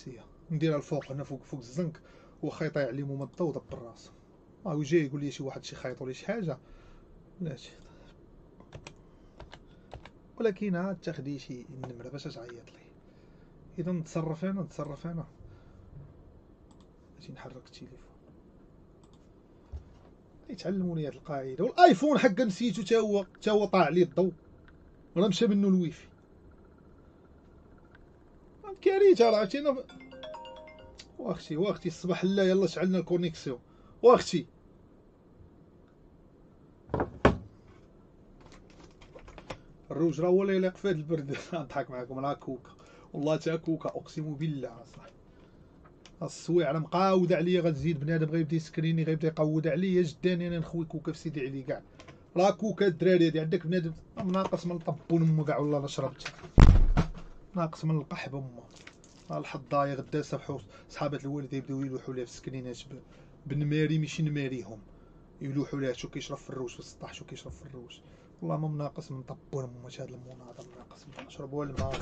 كونيكسيه نديرها الفوق هنا فوق الزنك واخا يطيح عليه ممضه ودبر راسو وجاي يقول لي شي واحد شي خيط ولا شي حاجه بلاتي ولكن عاد تاخدي شي النمره باش تعيط لي اذا نتصرف انا اجي نحرك التليفون يتعلموني هاد القاعده والايفون حقا نسيتو تا هو طاع عليه الضوء راه مشى منه الويفي كارثه راه عرفتينا واختي الصباح لا يلا شعلنا الكونيكسيون واختي الروج راه هو اللي يليق في هاد البرد نضحك معاكم راه كوكا والله تا كوكا اقسم بالله صاحبي السويعره مقاوده عليا غتزيد بنادم غيبدا يسكريني غيبدا يقود عليا جداني انا نخوي كوكا في سيدي علي كاع راه كوكا الدراري هادي عندك بنادم ناقص من طبون امو كاع والله لا شربت ناقص من القحب امه الحظايه غدا سبحوا صحابات الوالده يبداو يلوحوا ليها في السكرينات بالنماري ماشي نماريهم يلوحوا ليها شو كيشرب في الروج في السطح شو كيشرب في الروج والله ما مناقص من طبون امه هذا المناضل ناقص من نشربوا الماء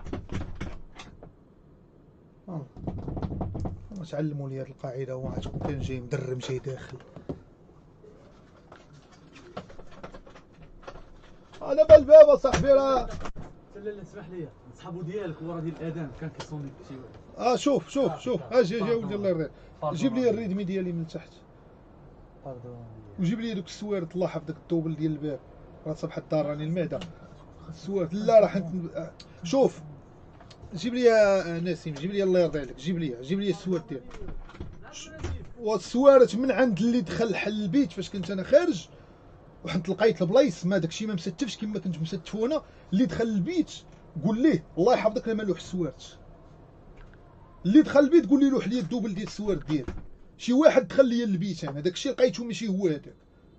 تعلموا لي هاد القاعده وعاد تكون كان جاي مدرم جاي داخل انا بالباب اصاحبي راه لا اسمح لي صحابو ديالك ورا ديال الاذان كان كيصوني شي واحد شوف اجي ولدي الله يرضيك جيب لي الريدمي ديالي من تحت وجيب لي دوك السوارت الله يحفظك الدوبل ديال الباب راه صبح الدار راني المعده السوارت لا راه شوف جيب لي يا نسيم جيب لي الله يرضي عليك جيب لي السوارت ديالك والسوارت من عند اللي دخل حل البيت فاش كنت انا خارج وحنت لقيت البلايص ما داكشي ما مستفش كما كنت مستف انا اللي دخل البيت قول ليه الله يحفظك انا ما لوح السوارت اللي دخل البيت قول لي لوح لي الدوبل ديال السوارت ديالي شي واحد دخل لي البيت انا داكشي لقيته ماشي هو هذاك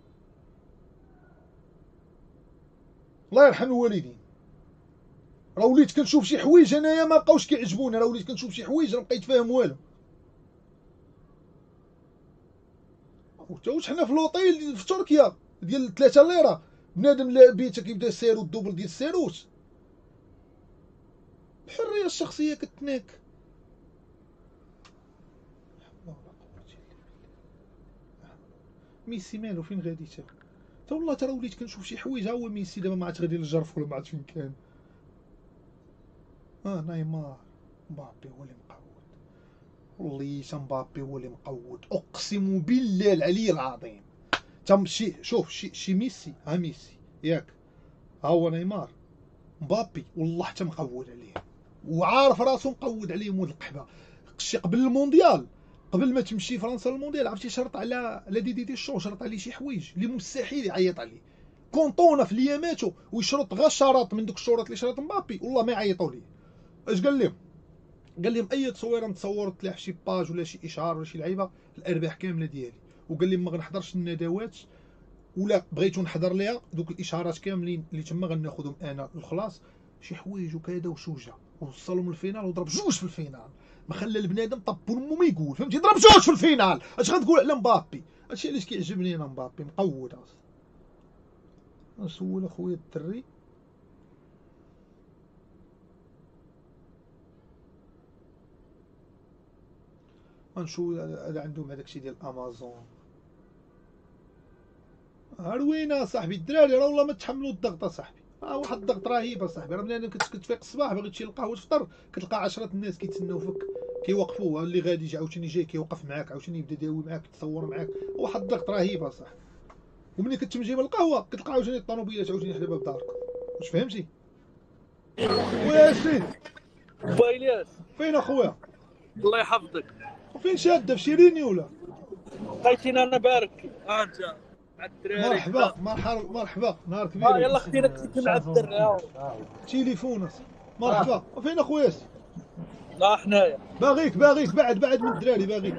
الله يرحم الوالدين راه وليت كنشوف شي حوايج انايا ما بقاوش كيعجبوني راه وليت كنشوف شي حوايج ما بقيت فاهم والو واش حنا في لوطيل في تركيا ديال 3 ليره بنادم بيتك يبدا السيرو الدوبل ديال السيروت الحريه الشخصيه كتناك ميسي مالو فين غادي تا والله ترى وليت كنشوف شي حوايج ها هو ميسي دابا ما عاد غادي للجرف ولا ما عاد فين كان نيمار مبابي هو اللي مقود والله مبابي هو اللي مقود اقسم بالله العلي العظيم تمشي شوف شي ميسي ميسي ياك ها هو نيمار مبابي والله حتى مقود عليه وعارف راسو مقود عليهم ولد القحبه شي قبل المونديال قبل ما تمشي فرنسا للمونديال عرفتي شرط على دي الشو شرط عليه شي حوايج اللي مستحيل يعيط عليه كونطونا في لياماتو ويشرط غير شرط من دوك الشروط اللي شرط مبابي والله ما يعيطوا ليه اش قال لهم اي تصويره نتصور تلاح شي باج ولا شي اشعار ولا شي لعيبه الارباح كامله ديالي وقال لهم ما غنحضرش الندوات ولا بغيتو نحضر ليها دوك الاشعارات كاملين اللي تما غناخذهم انا الخلاص شي حوايج وكذا وشوجه ووصلهم للفينال وضرب جوج في الفينال ما خلى البنادم طب امو ما يقول فهمتي ضرب جوج في الفينال اش غتقول على مبابي هادشي علاش كيعجبني انا مبابي مقود اصلا نسول اخويا الدري غنشوف هذا عندهم هذاك الشيء ديال امازون هروينا صاحبي الدراري راه والله ما تحملوا الضغط صاحبي واحد الضغط رهيب صاحبي راه بنادم كتفيق الصباح باغي تمشي للقهوه تفطر كتلقى 10 الناس كيتسناو فيك كيوقفوا اللي غادي يجي عاوتاني جاي كيوقف معاك عاوتاني يبدا يداوي معاك يتصور معاك واحد الضغط رهيب اصاحبي وملي كتمشي بالقهوه كتلقى عاوتاني الطوموبيلات عاوتاني حدا باب دارك واش فهمتي وياسين با الياس فين اخويا الله يحفظك وفين شاده في شيريني ولا لقيتينا انا بارك انت مع الدراري مرحبا نهار كبير يلا خدينا كنت مع الدراري تليفون مرحبا وفين اخويا لا حنايا باغيك بعد من الدراري باغيك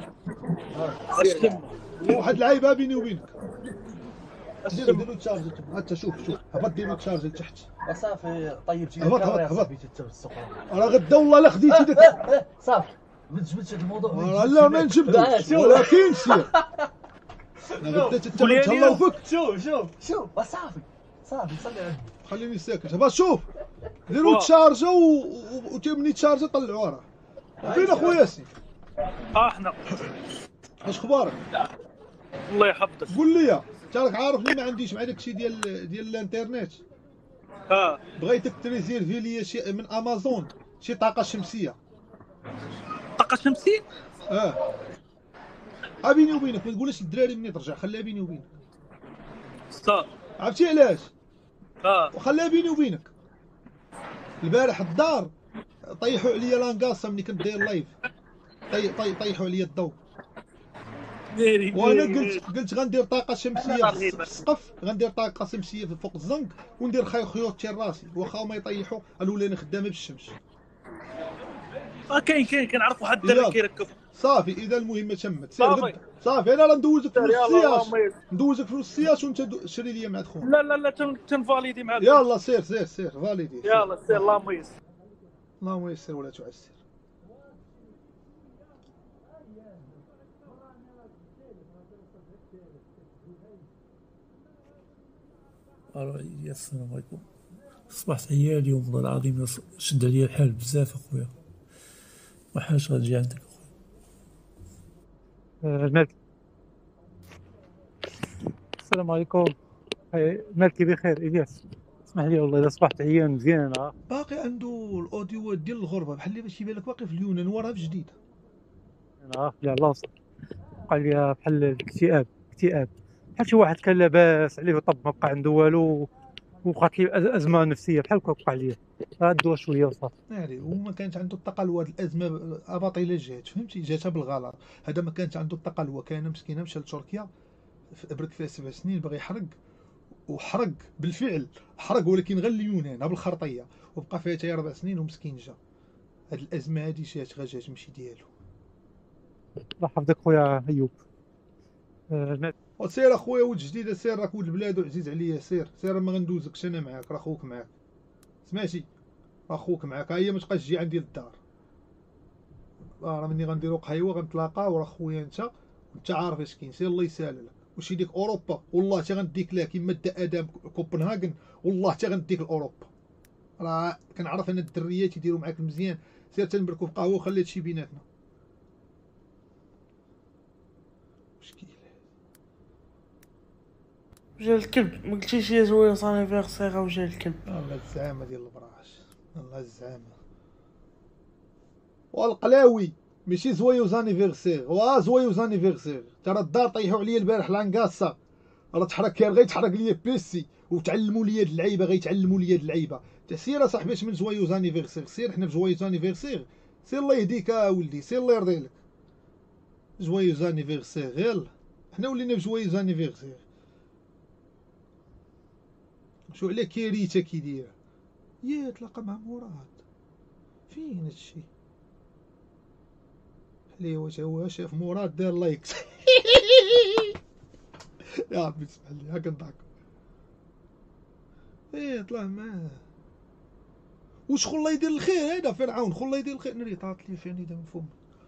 واحد العيبه بيني وبينك ديرو تشارج حتى شوف هبط ديرو تشارج لتحت صافي طيبتي هبط راه غدا والله لا خديتي داك صافي ما تجبدش هذا الموضوع لا ما نجبدوش ولكن سير غدا تتهلاو فيك شوف صافي صلي على خليني ساكت بس شوف ديروا تشارجه ومني تشارجه طلعوها راه فين اخويا ياسين؟ احنا اش اخبارك؟ الله يحفظك. قول لي انت راك عارفني ما عنديش مع داكشي ديال الانترنت. بغيتك تريزيرفي لي شي من امازون شي طاقه شمسيه. طاقة شمسية؟ بيني وبينك ما تقولش للدراري مني ترجع، خليها بيني وبينك. صار. عرفتي علاش؟ وخليها بيني وبينك. البارح الدار طيحوا عليا لانكاسا ملي كنت داير لايف. طيحوا عليا الضوء. وانا قلت غندير طاقه شمسيه في السقف، غندير طاقه شمسيه فوق الزنق وندير خيوط راسي واخا ما يطيحوا قالوا لي انا خدامه بالشمس. كاين كنعرف واحد الدري كيركب. صافي اذا المهمه تمت. صافي انا راه ندوزك فلوس السياش، ندوزك فلوس السياش وانت شري لي مع دخول. لا تنفاليدي مع يلا سير فاليدي. يلا سير. اللهم يسر. اللهم يسر ولا تعسر. السلام عليكم. صبحت عيا اليوم والله العظيم شد عليا الحال بزاف اخويا، ما حاجه غنجي عندك اخويا. السلام عليكم. مالكي بخير الياس؟ اسمح لي والله اذا صبحت عيان مزيان. باقي عنده الاوديوات ديال الغربه بحال اللي باش يبان لك باقي في اليونان وراه في جديد. انا لا لاصق قال لي بحال الاكتئاب بحال شي واحد كان لاباس عليه طب ما بقى عنده والو وبقات لي ازمه نفسيه بحال هكا وقع لي. غدوى شويه وصافي. ناري وما كانت عنده الطاقه لهاد الازمه اباطيله جات فهمتي، جاتها بالغلط. هذا ما كانت عنده الطاقه هو كان مسكينه مشى لتركيا برك فيها 7 سنين باغي يحرق وحرق بالفعل حرق، ولكن غير اليونان بالخرطيه وبقى فيها حتى 4 سنين ومسكين جا. هاد الازمه هادي جات ماشي ديالو. الله يحفظك خويا ايوب. وسير اخويا ولد جديده سير، راك ولد البلاد وعزيز عليا. سير ما غندوزكش انا معاك، راه خوك معاك سمعتي، راه خوك معاك. هي ما تبقاش تجي عندي للدار. راه مني غنديرو قهيوه غنتلاقاو، راه خويا انت عارف اش كاين. سير الله يسهل لك. وشي ديك اوروبا والله حتى غنديك لها كيما دا ادم كوبنهاغن، والله حتى غنديك لاوروبا. راه كنعرف انا الدريات يديروا معاك مزيان. سير تنبركو في قهوه وخلي هادشي بيناتنا. مشكل وجا الكلب ما قلتيش يا زوين صاني فيغسيغ وجا الكلب. الله الزعامه ديال البراش، الله الزعامه. والقلاوي ماشي زويوز انيفيرسير، زويوز انيفيرسير. ترى الدار طيحوا عليا البارح لانكاسا، راه تحرك غير يتحرك ليا بيسي وتعلموا ليا هاد اللعيبه، غيتعلموا ليا هاد اللعيبه. سير اصاحبي اش من زويوز انيفيرسير. سير حنا في زويوز انيفيرسير. سير الله يهديك ولدي، سير الله يرضي لك. زويوز انيفيرسير يلا، حنا ولينا في زويوز انيفيرسير. شو على كيريتا كي دايره؟ يا تلاقى مع مراد فين هادشي؟ لي واش هو شاف مراد دار لايكس. يا ربي تسمح لي هاك نضحك. طلع معاه وشكون الله يدير الخير. هذا فرعون خو الله يدير الخير. ناري طاط لي فين يدا من فم.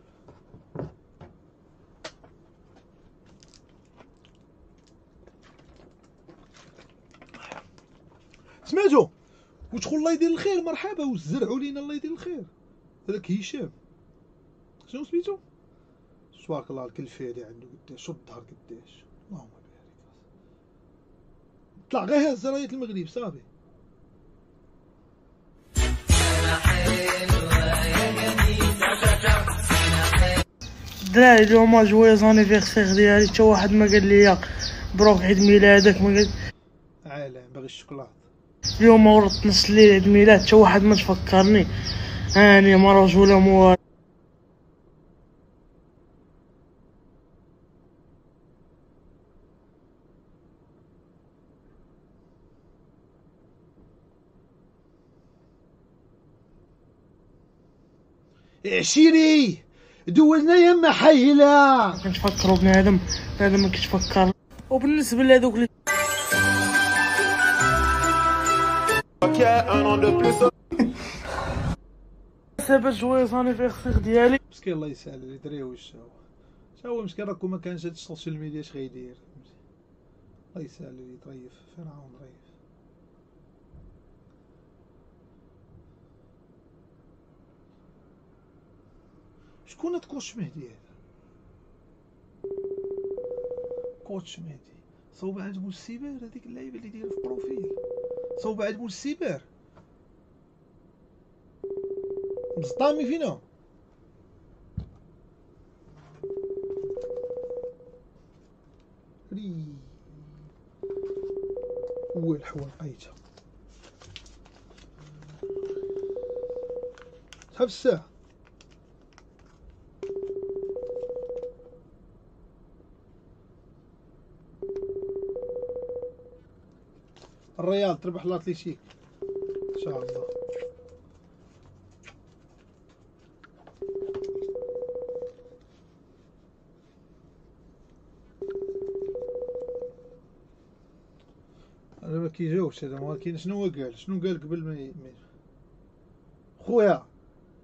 سمعتو وشكون الله يدير الخير. مرحبا وزرعوا لينا الله يدير الخير. هذاك هشام شنو سميتو؟ تبارك الله الكلفه هادي عنده قداش شو الظهر قداش. اللهم بارك. طلع غير هز رايه المغرب صافي. الدراري اليوم جويز انيفيرسير ديالي حتى واحد ما قال لي بروك عيد ميلادك ما قال. عالم باغي الشوكولاط. اليوم ورط نص الليل عيد ميلاد حتى واحد ما تفكرني. هاني ما رجوله مو عشيري دوزنا يما حيله. كنتفكروا بنادم ما كيتفكر. وبالنسبه لهذوك اللي سبب جويز انيفيرسير ديالي مسكين الله يسهل لي دري واش هو مسكين. راكو ما كانش هاد السوشيال ميديا اش غيدير. الله يسهل لي يطريف فرعون ضريف. شكون هاد كوتش مهدي هذا؟ كوتش مهدي صوب عند بوالسيبر، هذيك اللعيبه اللي دايره في بروفيل، صوب عند بوالسيبر. مصطامي فينا؟ ري هو الحوا لقيتها. شحال في الساعة؟ الرياض تربح لاتليتيك ان شاء الله. انا ما كيجاوبش هذا، ما كاين. شنو هو قال؟ شنو قال قبل ما خويا؟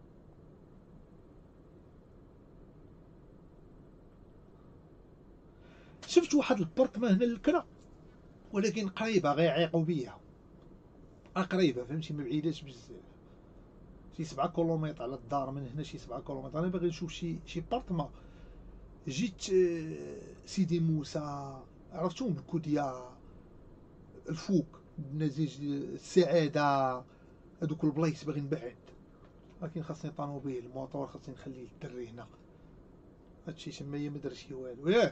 شفت واحد الباركمان هنا للكرا، ولكن قريبه غيعيقوا بيا، قريبه فهمتي، ما بعيداش بزاف، شي 7 كيلومتر على الدار من هنا، شي 7 كيلومتر. انا باغي نشوف شي باركمان. جيت سيدي موسى، عرفتهم، الكوديا، الفوق، نزيج، السعاده، هذوك البلايص باغي نبعد، لكن خاصني طونوبيل، الموطور خاصني نخليه للدري هنا. هادشي تمايا ما درتي والو ياك.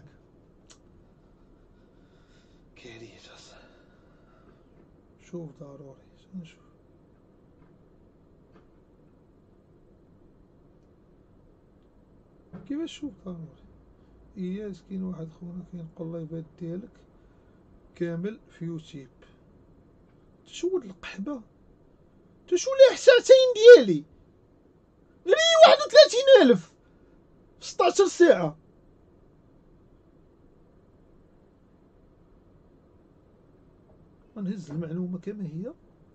كارثه. شوف ضروري نشوف. كيفاش شوف ضروري؟ اياس كاين واحد خونا كينقل اللايفات ديالك كامل في يوتيوب. تشود القحبه، تشو الاحساسين ديالي لي 31,000 في 16 ساعه. نهز المعلومه كما هي.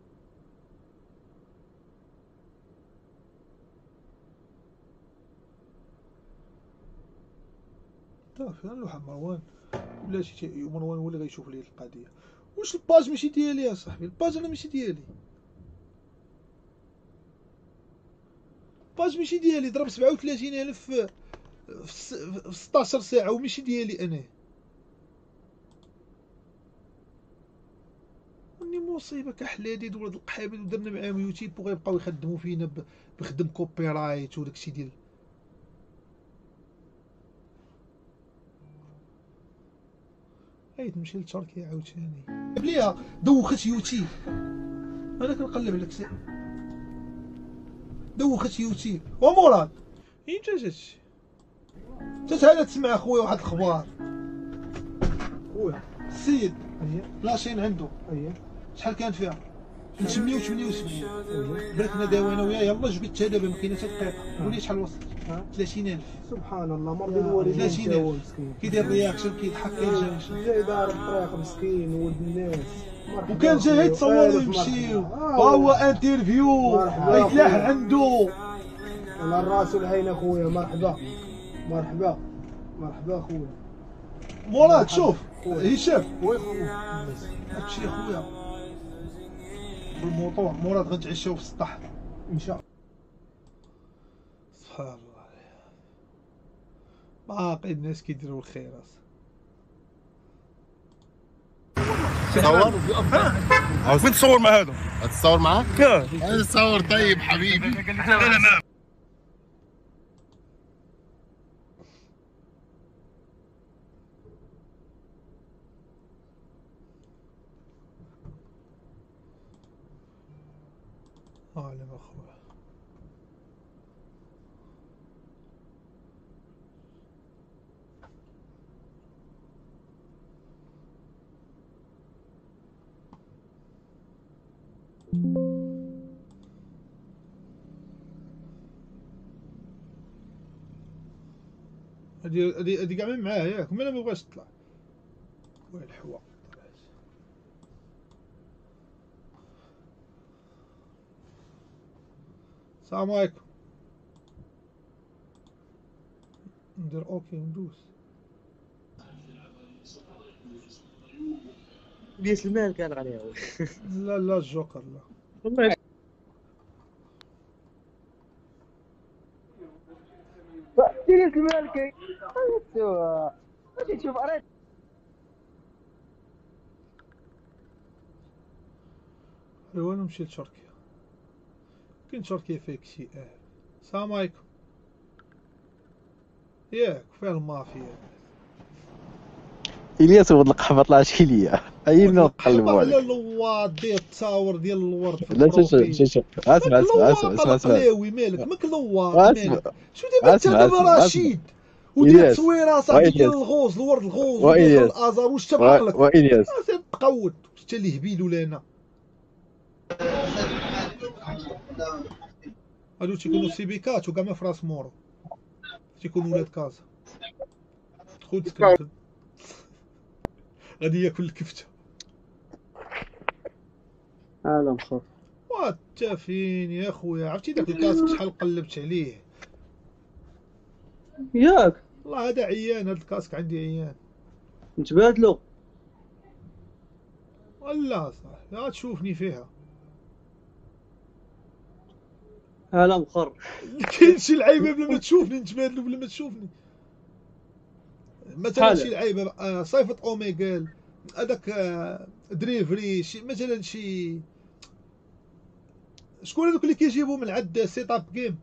صافي نلوح مروان، بلاتي مروان هو اللي غيشوف لي القضيه. واش الباج ماشي ديالي يا صاحبي؟ الباج انا ماشي ديالي، الباج ماشي ديالي. ضرب 37,000 في 16 ساعه وماشي ديالي انا. وني مصيبه كحلاديد ولاد القحابد، ودرنا معاهم يوتيوب وغيبقاو يخدموا فينا بخدم كوبي رايت وداكشي ديال. عيط نمشي لتركيا عاوتاني بليها دوخت يوتيوب. انا كنقلب على الكساء دوخت يوتيوب ومراد. انت جاتشي تعال تسمع اخويا واحد الخبار. خويا السيد لاشين عنده شحال كانت فيها؟ 378. بركنا داوي انا وياه، يلاه جبدتها دابا ما كاينه حتى دقيقه. قول لي شحال وصلت؟ 30,000. سبحان الله، مرض الوالدين 30,000. كيدير رياكشن، كيضحك، كيرجع جاي ضارب الطريق مسكين ولد الناس. وكان جاي يتصور ويمشي، وهو انترفيو يتلاح عنده. على الراس والعين اخويا. مرحبا مرحبا مرحبا خويا مراد. شوف هشام، وي خويا. هادشي خويا بالموطور. مراد غنتعشاو في السطح ان شاء الله. سبحان الله، باقي الناس كيديروا الخير. تصور؟ وين تصور مع هذا؟ هتصور معاه؟ تصور. طيب حبيبي. اعلم اخويا. هادي كاع من معاه ياك، مالا ما بغاش تطلع. وين الحوا؟ السلام عليكم. ندير اوكي وندوز. بيس المال كان عليها. لا لا الجوكر لا. والله سيريس المالكي ماشي تشوف قريت ايوا انا نمشي لتركيا. كاين تركيا فيها اكتئاب. السلام عليكم. ياك فيها المافيا. الياس ولد حبط العشي ليا اين نقلبوا على عليك. الواد ديال التصاور ديال الورد في لا البروفيل. شوف اسمع مالك مكلوط مالك. شو دابا انت اسمع دابا رشيد ودير إلياس. تصويره صاحبي ديال وإلياس. الغوز الورد الغوز وإلياس. وديال الازار واش تبقى لك وإلياس تقود انت اللي هبيل ولا انا. هادو تيكونوا سيبيكات وكاع ما في راس مورو تيكونوا ولاد كازا. خذ سكرت غادي ياكل الكفته. عالم خاف وانت فين يا خويا؟ عرفتي داك الكاسك شحال قلبت عليه؟ ياك والله هذا عيان، هذا الكاسك عندي عيان. نتبادلو والله صح لا تشوفني فيها. عالم خر كاين شي لعيبه بلا ما تشوفني نتبادلوا بلا ما تشوفني. مثلا شي لعيبه صيفط اوميغال هذاك دريفري شي مثلا شي شكون هذوك اللي كيجيبوا من عند سيت اب جيم؟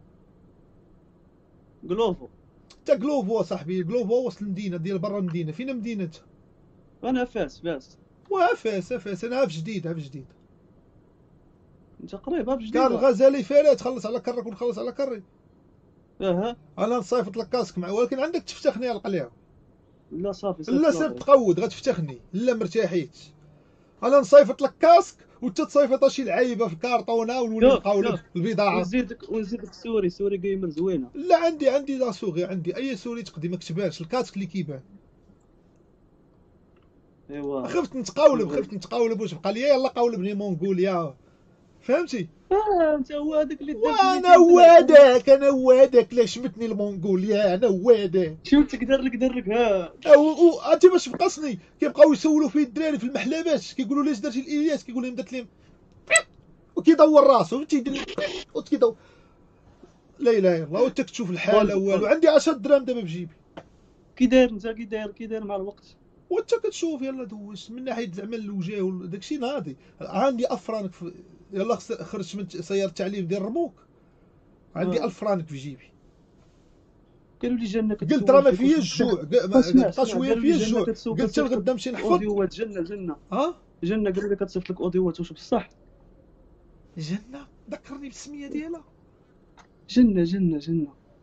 جلوفو تا جلوفو صاحبي. جلوفو وسط المدينه ديال برا المدينه. فين المدينه انت؟ انا فاس فاس انا في جديد انت قريب بجديد. كان الغزالي فاري تخلص على كرك ونخلص على كري. اها انا نصيفط لك كاسك مع ولكن عندك تفتخني القليع. لا صافي لا سير تقود غتفتخني لا مرتاحيت. انا نصيفط لك كاسك وانت تصيفط شي لعيبه في الكارطونه ونولي نلقاو لك البضاعه. ونزيدك سوري جيمر زوينه. لا عندي لا سوغي عندي اي سوري تقدي ما كتبانش الكاسك اللي كيبان. ايوا خفت نتقاولب واش بقى ليا يلا قاولبني مونغوليا فهمتي. انت هو هذاك اللي وانا هو هذاك لا شمتني المونغوليا انا هو هذاك. شو تقدر لك ها انت باش بقصني كيبقاو يسولوا فيه الدراري في المحلبات كيقولوا لي اش درتي لإلياس كيقول لهم درت لهم وكيدور راسو تيدير وكيدور. لا اله الا الله وانت كتشوف الحاله والو. عندي 10 دراهم دابا في جيبي. كي داير مع الوقت وانت كتشوف يلا دوز من ناحيه زعما الوجه وداكشي ناضي. عندي 1000 فرانك يلا خرجت من سياره التعليم ديال الرموك عندي 1000 فرانك في جيبي. قالوا لي جنة قلت راه ما فيا الجوع بقى شويه فيا الجوع. قلت الغدا نمشي نحفظ اوديوات جنة جنة قالوا لي كتصيفط لك اوديوات واش بصح؟ جنة ذكرني بالسميه ديالها. جنة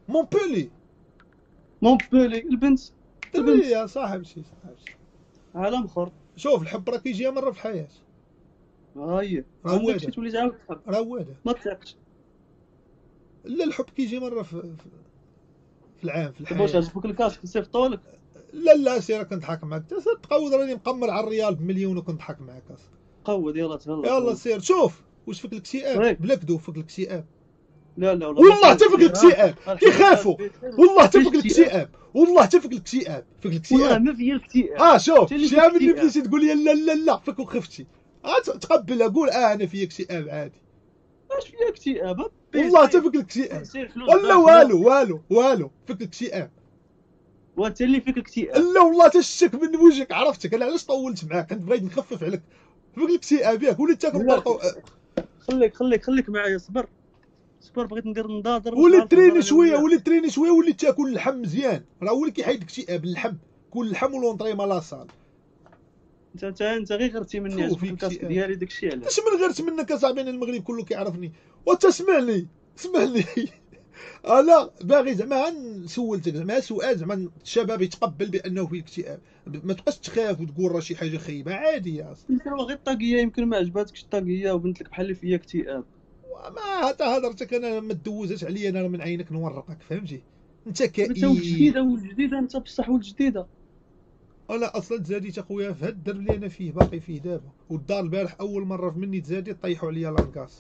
مونبولي البنت يا صاحبتي عالم اخر. شوف الحب راه كيجي مره في الحياه. هاهي عندك شي تولي تعاود تحب روادة ما تثقش. لا الحب كيجي مره في العام في الحياه. واش عجبك الكاسك نصيفطو لك؟ لا سير كنضحك معاك تقود راني مقمر على الريال بمليون وكنضحك معاك. قود يلا تهلا يلا سير شوف واش فيك الاكتئاب بلا كذوب فيك الاكتئاب. لا والله حتى فيك الاكتئاب كيخافوا والله حتى فيك الاكتئاب والله حتى فيك الاكتئاب والله ما فيا الاكتئاب. شوف شي عام اللي بديتي تقول لي لا فيك وخفتي تقبلها قول انا فيا اكتئاب عادي. اش فيا اكتئاب والله حتى فيك الاكتئاب ولا والو فيك الاكتئاب. وانت اللي فيك اكتئاب. لا والله حتى الشك من وجهك عرفتك انا علاش طولت معاك كنت بغيت نخفف عليك. فيك الاكتئاب ياك وليت تاكل طرقه. خليك معايا صبر بغيت ندير نضاضر وليت تريني شويه وليت تاكل اللحم مزيان راه هو اللي كيحيد الاكتئاب اللحم. كل اللحم ولونطري ما لا صال. انت غير غرتي مني عجبك الكاسك ديالي داكشي علاش. اش من غيرت منك اصاحبي المغرب كله كيعرفني وتسمعني اسمعني. انا باغي زعما سولتك زعما سؤال زعما الشباب يتقبل بانه فيه اكتئاب ما تبقاش تخاف وتقول راه شي حاجه خايبه عادي يا اصاحبي. انت غير الطاقيه يمكن ما عجباتكش الطاقيه وبنت لك بحال اللي فيا اكتئاب. ما حتى هضرتك انا ما تدوزاش عليا انا من عينك نورقك فهمتي. انت كئيب. انت والجديده انت بصح والجديده. انا اصلا تزاديت اخويا في هاد الدرب اللي انا فيه باقي فيه دابا والدار البارح اول مره مني تزاديت طيحوا عليا لانكاس.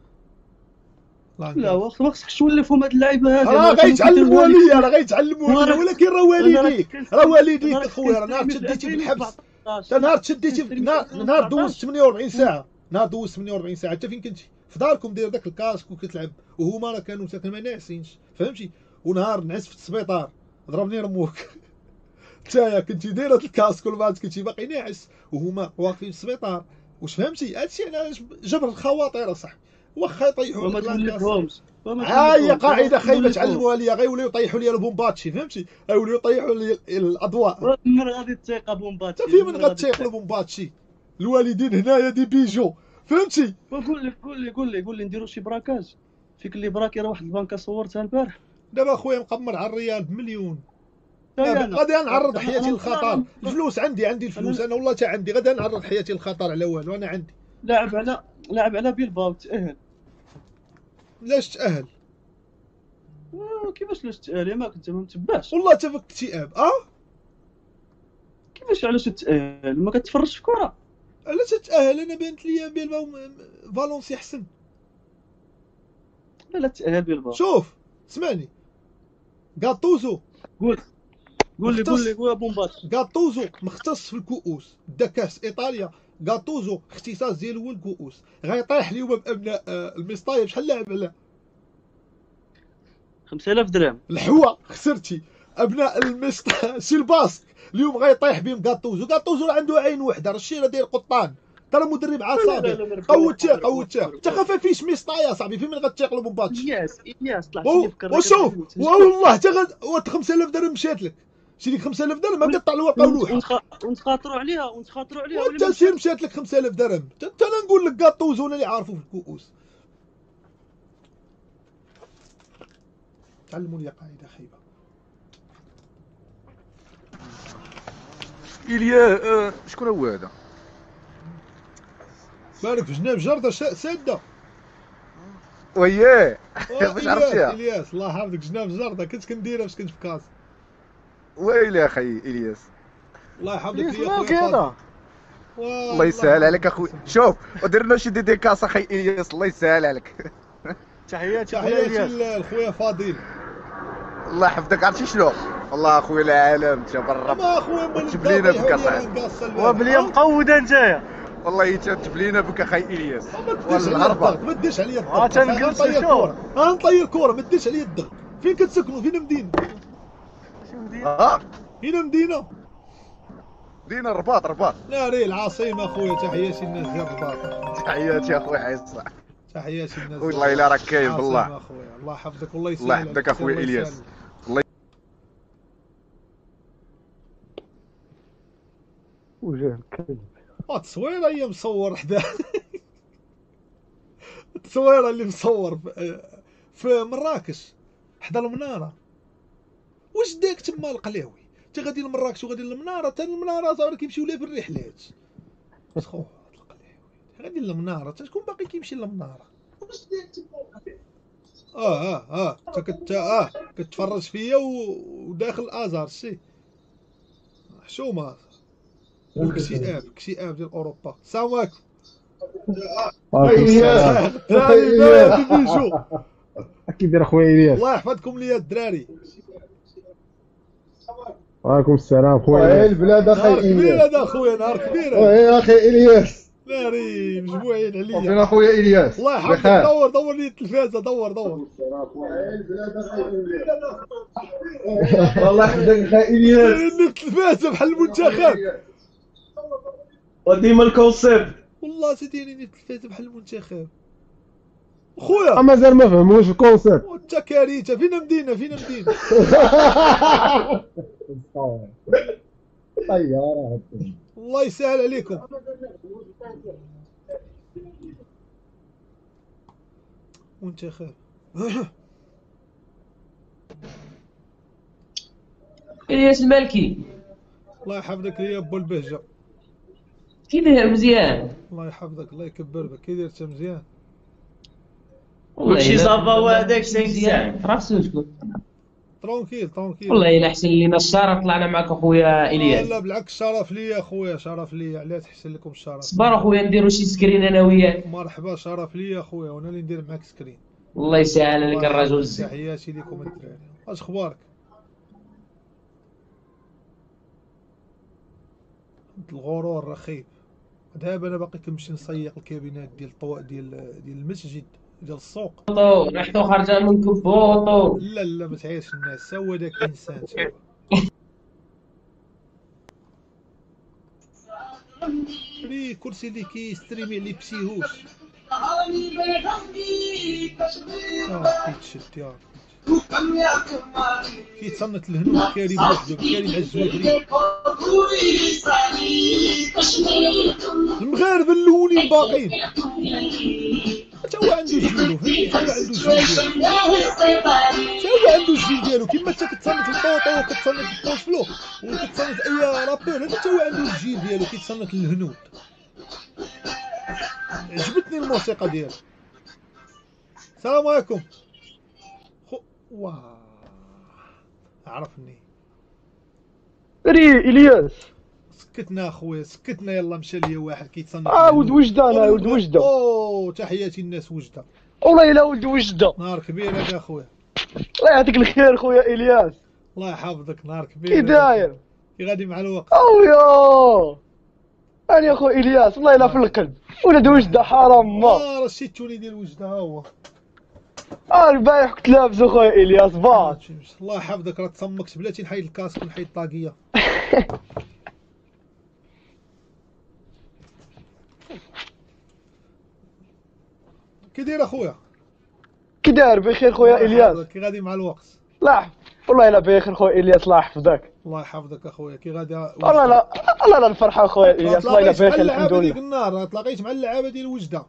لا ما خصكش تولفهم هاد اللعيبه هادي. راه غيتعلموا ليا ولكن راه والديك اخويا راه نهار تشديتي في الحبس نهار تشديتي نهار دوز 48 ساعه حتى فين كنتي في داركم داير داك الكاسك وكتلعب وهما راه كانوا ما ناعسينش فهمتي. ونهار نعس في السبيطار ضربني رموك. نتايا كنتي دايره الكاسك والبعض كنتي باقي ناعس وهما واقفين في السبيطار. واش فهمتي؟ هادشي علاش جبر الخواطر اصاحبي. واخا يطيحوا وما تولفهمش هي قاعده خايبه تعلموها ليا، غيوليو يطيحوا لي البومباتشي فهمتي، غيوليو يطيحوا لي الاضواء. من غادي تثيق بومباتشي؟ انت في من غتثيق البومباتشي؟ الوالدين هنايا دي بيجو فهمتي. قول لي نديرو شي براكاج فيك اللي براكي. راه واحد البنكه صورتها البارح دابا اخويا مقمر على الريال بمليون. غادي نعرض حياتي للخطر. الفلوس عندي الفلوس انا والله تا عندي. غادي نعرض حياتي للخطر على والو. انا عندي لاعب على بيلباو تأهل. لاش تأهل؟ كيفاش لاش تأهل؟ يا ما كنت ما متبعش والله تا فيك اكتئاب. كيفاش علاش تأهل؟ ما كتفرجش في كرة؟ علاش تأهل؟ انا بانت لي بيلباو فالونسي احسن. لا تأهل بيلباو. شوف اسمعني غاتوزو قول لي بومباتشي. غاتوزو مختص في الكؤوس، دا كاس ايطاليا. غاتوزو اختصاص ديالو هو الكؤوس. غيطيح اليوم بابناء المصطايب. شحال لاعب على 5000 درهم الحوا خسرتي. ابناء شي الباسك اليوم غيطيح بهم غاتوزو. غاتوزو راه عنده عين وحده، راه الشيره ديال قطان، ترى مدرب عصابي. قوتيه انت خفافيش ميسطايا صاحبي. في من غتيقلب بومباتشي؟ الياس طلع يفكر. وشوف والله حتى 5000 درهم مشات لك. شي ديك 5000 درهم ما قطع الورقه ولوحه. ونتخاطروا عليها وانت سير مشات لك 5000 درهم. انت انا نقول لك غاتوزو انا اللي عارفه في الكؤوس. تعلموا لي قاعده خايبه. إليا شكون هو هذا؟ بارك في جناب جردة سادة. وياه باش عرفتيها؟ الياس الله يحفظك. جناب جردة كنت كنديرها فاش كنت في كاز. ويلي اخي الياس الله يحفظك يا خويا. الله يسهل عليك اخويا. شوف ودير لنا شي ديديكاس اخي الياس الله يسهل عليك. تحياتي لخويا فاضل. الله يحفظك. عرفتي شنو والله اخويا العالم تبرب. ما اخويا تجيب لينا بك اصاحبي. وبلي مقوده نتايا والله تجيب لينا بك اخي الياس. ما تديش عليا الضغط. تنقلت الشور. نطير كوره ما تديش عليا الضغط. فين كتسكنوا؟ فين مدينه؟ فين مدينه؟ مدينه الرباط. ناري العاصمه اخويا. تحياتي الناس ديال الرباط. تحياتي اخويا عيسى. تحياتي الناس. والله الا راك كاين بالله. اخويا الله يحفظك والله يسلمك. الله يحفظك اخويا الياس. وجه الكلب. التصويره هي مصور حدا. التصويره اللي مصور في مراكش حدا المناره. واش داك تما القلاوي؟ انت غادي لمراكش وغادي للمناره. حتى المناره صافي كيمشيو لها بالرحلات. سخو القلاوي غادي للمناره. حتى شكون باقي كيمشي للمناره؟ واش داك تما انت كتفرج فيا وداخل الازار شي حشومه. اكتئاب ديال اوروبا. السلام عليكم. كي داير اخويا الياس؟ الله يحفظكم ليا الدراري. وعليكم السلام خويا. البلاد اخي الياس. هذا خويا نهار كبير. يا اخي الياس ناري مجموعين عليا. فين اخويا الياس؟ الله يحفظك. دور لي التلفازه. دور والله يحفظك اخي الياس. التلفازه بحال المنتخب. وديما الكونسيبت. والله سيديريني التلفازه بحال المنتخب خويا. مازال ما فهموش الكونسيبت. وانت كارثه. فين مدينه؟ طياره. الله يسهل عليكم. منتخب. الياس المالكي. الله يحفظك يا ابو البهجه. كي داير؟ مزيان الله يحفظك. الله يكبر بك. كي داير؟ مزيان كلشي صافا. وهذاك مزيان. راسو شكون؟ ترونكيل. والله الا احسن لينا الشرف طلعنا معك اخويا الياس. لا بالعكس شرف ليا اخويا. شرف ليا. علاش تحسن لكم الشرف؟ صبر اخويا نديرو شي سكرين انا وياك. مرحبا. شرف ليا اخويا وانا اللي ندير معاك سكرين. الله يسهل عليك الرجل الزين. تحياتي لكم الدراري. اش اخبارك؟ الغرور رخيب. دابا انا باقي كنمشي نصيق الكابينات ديال ديال المسجد ديال السوق. ريحتو خارجه من كبوطو. لا لا ما تعيرش الناس، هو داك انسان توا. ري كرسي اللي كيستريمي اللي بسيهوش. كيتشد يا كيتصنت الهنود كاري بوحدو كاري مع الزويدري. المغاربه الاولين باقيين حتى هو عنده جيلو، عنده الجيل ديالو كيما انت كتصنت الطوطو وكتصنت الطوفلو وكتصنت اي رابور، هذا حتى هو عنده الجيل ديالو كيتصنت الهنود. عجبتني الموسيقى ديالو. السلام عليكم. واه عرفني. ري الياس سكتنا اخويا سكتنا، يلا مشى ليا واحد كيتصنت. ولد وجده، انا ولد وجده. اوه تحياتي الناس وجده. والله الا ولد وجده. نهار كبير هذا اخويا. الله يعطيك الخير خويا الياس. الله يحفظك. نهار كبير. كي داير؟ كي غادي مع الوقت. اويا انا اخو الياس والله الا في القلب ولد وجده حرام ما. راه شتوني ديال وجده ها هو. البارح كنت لابس اخويا الياس باط. الله يحفظك. راه تصمكت بلاتي نحيد الكاسك ونحيد الطاقيه. كي داير اخويا؟ كي داير؟ بخير خويا الياس. كي غادي مع الوقت؟ لا والله الا بخير خويا الياس الله يحفظك. الله يحفظك اخويا. كي غادي؟ والله لا الفرحه خويا الياس والله الا بخير الحمد لله. ديك النهار تلاقيت مع اللعابه ديال وجده.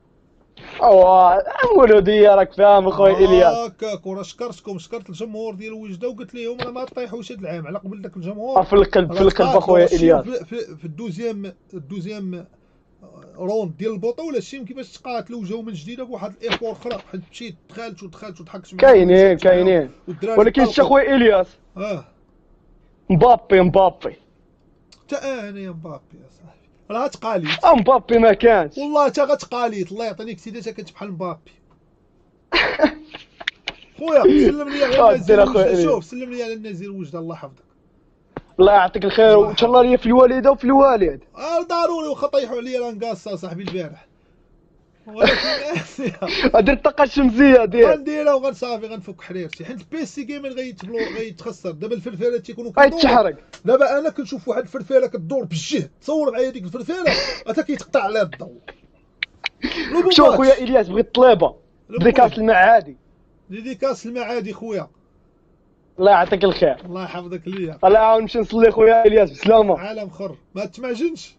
مولوديه راك فاهم اخويا الياس. هكاك وراه شكرتكم، شكرت الجمهور ديال وجده وقلت لهم راه ما طيحوش هذا العام على قبل داك الجمهور. في القلب اخويا الياس. في الدوزيام روند ديال البطوله شتيهم كيفاش تقاتلوا وجاو من جديد بواحد الايفور اخرى، حيت مشيت دخلت وضحكت معاهم. كاينين ولكن شتي خويا الياس. مبابي حتى انا يا مبابي يا صاحبي راه تقاليت. مبابي ما كانش والله حتى غتقاليت. الله يعطيني كتيدات كنت بحال مبابي. خويا سلم لي على الناس. شوف سلم لي على الناس ديال وجده الله يحفظك. الله يعطيك الخير وان شاء الله ليا في الوالده وفي الوالد. ضروري واخا طيحوا عليا لانكاسا صاحبي البارح. ولكن درت الطاقه الشمسيه غنديرها وغنصافي غنفك حريرتي، حيت البيسي كامل غيتخسر. دابا الفرفيرات تيكونوا غيتشحرق. دابا انا كنشوف واحد الفرفيره كدور بالجهد، تصور معايا ديك الفرفيره حتى كيتقطع عليها الضوء. شوف خويا الياس بغيت طليبه ديكاس المعادي. ديكاس المعادي خويا. الله يعطيك الخير. الله يحفظك ليا. الله يعاون نمشي نصلي خويا الياس بسلامه. عالم خر ما تمعجنش.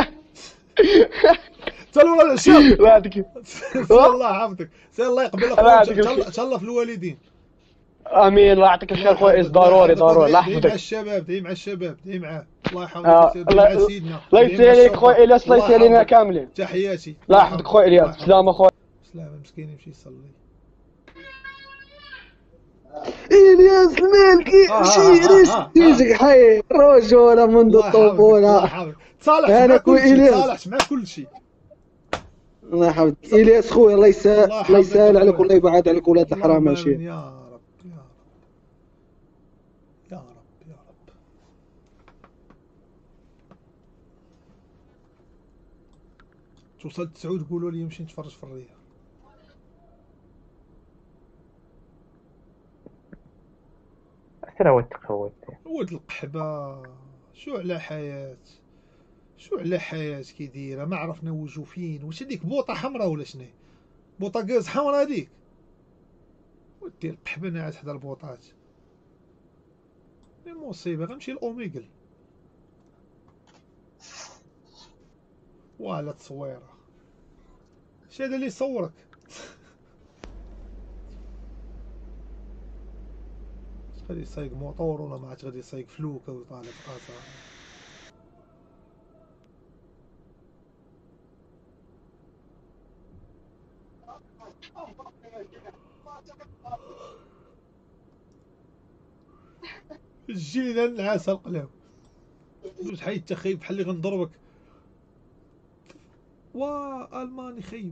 تلو العشاء. الله يعطيك. الله يحفظك. سير الله يقبل اخويا ان شاء الله في الوالدين. امين. الله يعطيك الخير خويا ضروري الله يحفظك. دعي مع الشباب دعي مع الشباب دعي معاه. الله يحفظك. دعي مع سيدنا. الله يسهل لك خويا الياس. الله يسهل لنا كاملين. تحياتي. الله يحفظك خويا الياس. سلامه خويا. سلامه مسكين يمشي يصلي. الياس المالكي يجيك حي رجوله منذ الطفوله. تصالحت مع كل شيء. الله يحفظك الياس خويا. الله يسهل عليك والله يبعد عليك ولاد الحرام ماشي. يا رب يا رب يا رب. توصل 9 تقولوا لي نمشي نتفرج في الرياض. ولد القحبه شو على حياه كي دايره ما عرفنا وجو فين. واش هذيك بوطه حمراء ولا شنو؟ بوطه غاز حمراء هذيك. ودي القحبه ناعس حدا البوطات. المصيبه غنمشي لاوميغل. ولا تصويره اش هذا اللي يصورك؟ غادي يسايق موطور ولا ما عرفت غادي يسايق فلوكه ويطالع في قاصه. جينا نعاس القلاو. دوز حي انت خايب بحال اللي غنضربك. وا الماني خايب.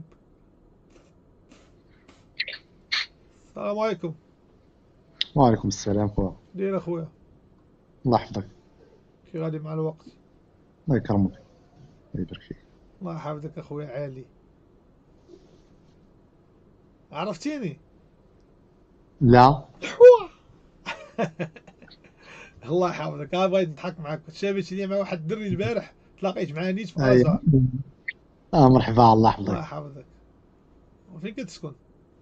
السلام عليكم. وعليكم السلام خويا. داير اخويا؟ الله يحفظك. كي غادي مع الوقت؟ الله يكرمك. الله يبارك فيك. الله يحفظك اخويا عالي. عرفتيني؟ لا. الله يحفظك، بغيت نضحك معاك. تشابهت لي مع واحد الدري البارح تلاقيت معاه نيت في أي. ازار. مرحبا، الله الله يحفظك. يحفظك. وفين كتسكن؟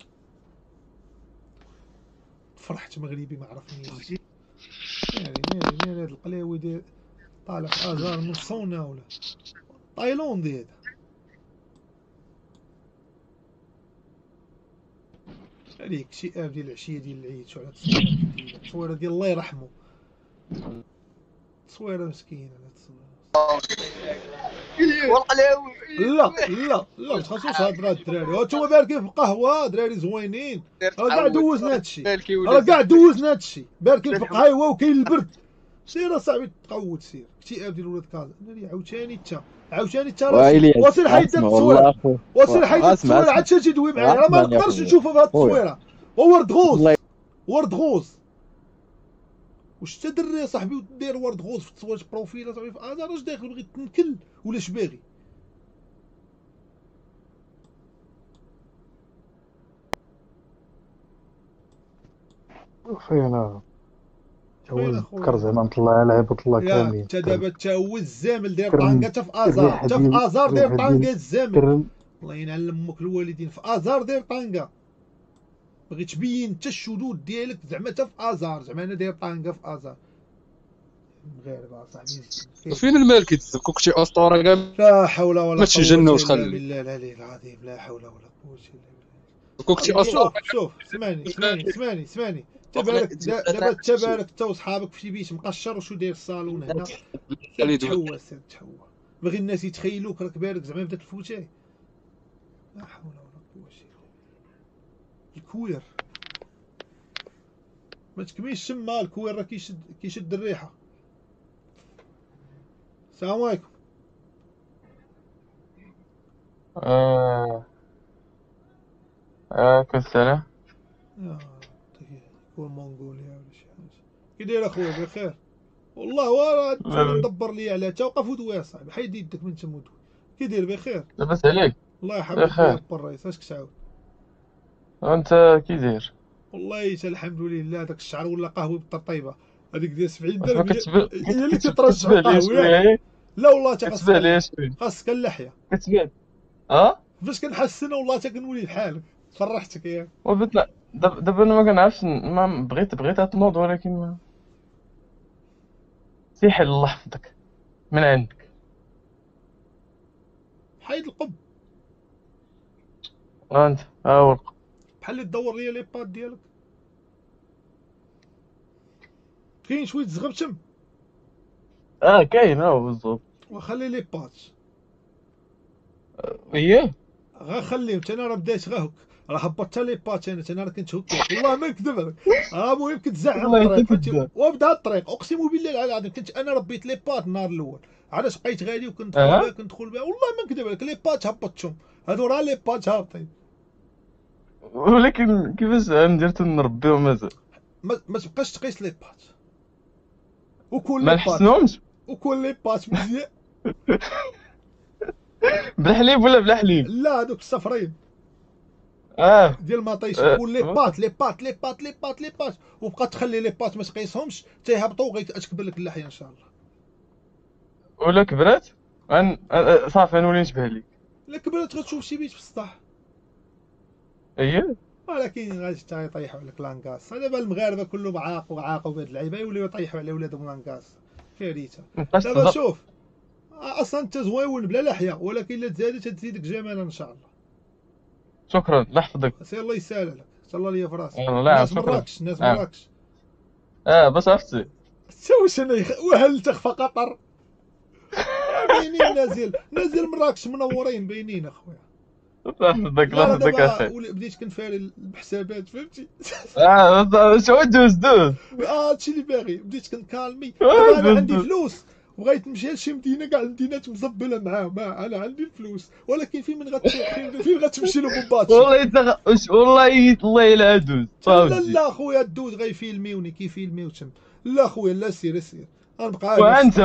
فرحت مغربي ما عرفنيش. ناري هاد القلاوي داير طالع في ازار من صونا ولا تايلاندي هذا. عليك اكتئاب ديال العشيه ديال العيد. شو على التصويره ديال الله يرحمه. تصويره مسكينه والقلاوي. لا متخصص هاد الدراري. هانتوما باركين في القهوه دراري زوينين. راه كاع دوزنا هادشي. باركين في القهوه وكاين البرد. سير اصاحبي تقود سير. اكتئاب ديال ولاد كازا. ناري عاوتاني تا واصل حيد التصويره. عاد شي تدوي معايا. راه ما نقدرش نشوفها في هاد التصويره. ورد غوز. واش انت دري صاحبي ودير ورد غوز في تصوير بروفيل صاحبي في ازار؟ واش داخل بغيت تنكل ولا اش باغي؟ فين فكر زعما نطلع لعيبة الله كاملين. انت دابا تا هو الزامل داير طانكا تا في ازار داير طانكا الزامل. الله ينعل امك الوالدين. في ازار داير طانكا. بغيت تبين حتى الشذوذ ديالك زعما تا في ازار. زعما انا داير طانكا في ازار. مغاربه صاحبي. فين المالكي تزكوك شي اسطوره كاع؟ لا حول ولا قوه ماشي جنه واش خلي بالله العلي العظيم. لا حول ولا قوه الا بالله. كوك شي اسطوره. شوف اسمعني. دابا تبارك انت وصحابك في شي بيت مقشر وشو داير الصالون هنا. تحوى باغي الناس يتخيلوك راك بارك زعما بداك الفوتاي. لا حول ولا قوه الا بالله. الكوير ما تكميش تما. الكوير راه كيشد الريحه. السلام عليكم. السلام. كون مونغوليا ولا شي حاجه. كي داير اخويا بخير؟ والله وراه ندبر لي على توقف ودوي اصاحبي. حيد يدك من تما ودوي. كي داير بخير؟ لاباس عليك؟ الله يحفظك يا الرئيس. اش كتعاود؟ وانت كي داير؟ والله تا الحمد لله. داك الشعر ولا قهوه بالطيبه هذيك ديال 70 درهم هي اللي كترشح القهوه. لا والله تا خاصك اللحيه كتبان. فاش كنحسن والله تا كنولي بحالك. فرحتك ياك. وبدنا دابا انا ما كنعرفش. ما بغيت تنوض ولكن ما سيحل. الله يحفظك من عندك. حيد القب. انت هو القب. بحال اللي تدور ليا لي باد ديالك. كاين شويه زغبتم. كاين بالضبط. وخلي لي بات. غنخليهم. تا انا راه بديت غا هك. راه هبطت لي بات. انا راه كنت هكا والله ما نكذب عليك. المهم كنت زعم الطريق وبدا الطريق. اقسم بالله العظيم كنت انا ربيت لي بات النهار الاول. علاش بقيت غادي وكندخل بها والله ما نكذب عليك. لي بات هبطتهم. هادو راه لي بات هابطين. ولكن كيفاش ندير نربيهم مازال؟ ما تبقاش تقيس لي بات. وكل ما نحسنهمش. وكل لي بات مزيان. بلا حليب ولا بلا حليب؟ لا هذوك الصفرين. ديال المطيش. كل لي بات وبقى تخلي لي بات ما تقيسهمش تيهبطوا وغيتكبر لك اللحيه ان شاء الله. ولا كبرات صافي نولي نشبه ليك. لا كبرات غتشوف شي بيت في السطح. ولكن غادي يطيحوا عليك لانكاس. دابا المغاربه كلهم عاقوا بهاد اللعيبه يوليو يطيحوا على ولادهم لانكاس. كارثه. دابا شوف اصلا انت زويون بلا لحيه ولكن الا تزادت تزيدك جمالا ان شاء الله. شكرا. الله يحفظك. سير الله يسهل عليك. تهلا ليا في راسك. ناس مراكش. بس عرفتي واش انا وهل تخفى قطر. باينين نازل مراكش منورين باينين اخويا. الله يحفظك اخي. بديت كنفاري بحسابات فهمتي. شو دوز هادشي اللي باغي. بديت كنكالمي. انا عندي فلوس بغيت نمشي لشي مدينه كاع المدينات مزبله معاهم. انا عندي الفلوس ولكن فين غتمشي لبوباتش. والله الله الا دوز. لا خويا الدوز غيفيلميوني كيفيلميو تم. لا خويا لا سير سير غنبقى وانت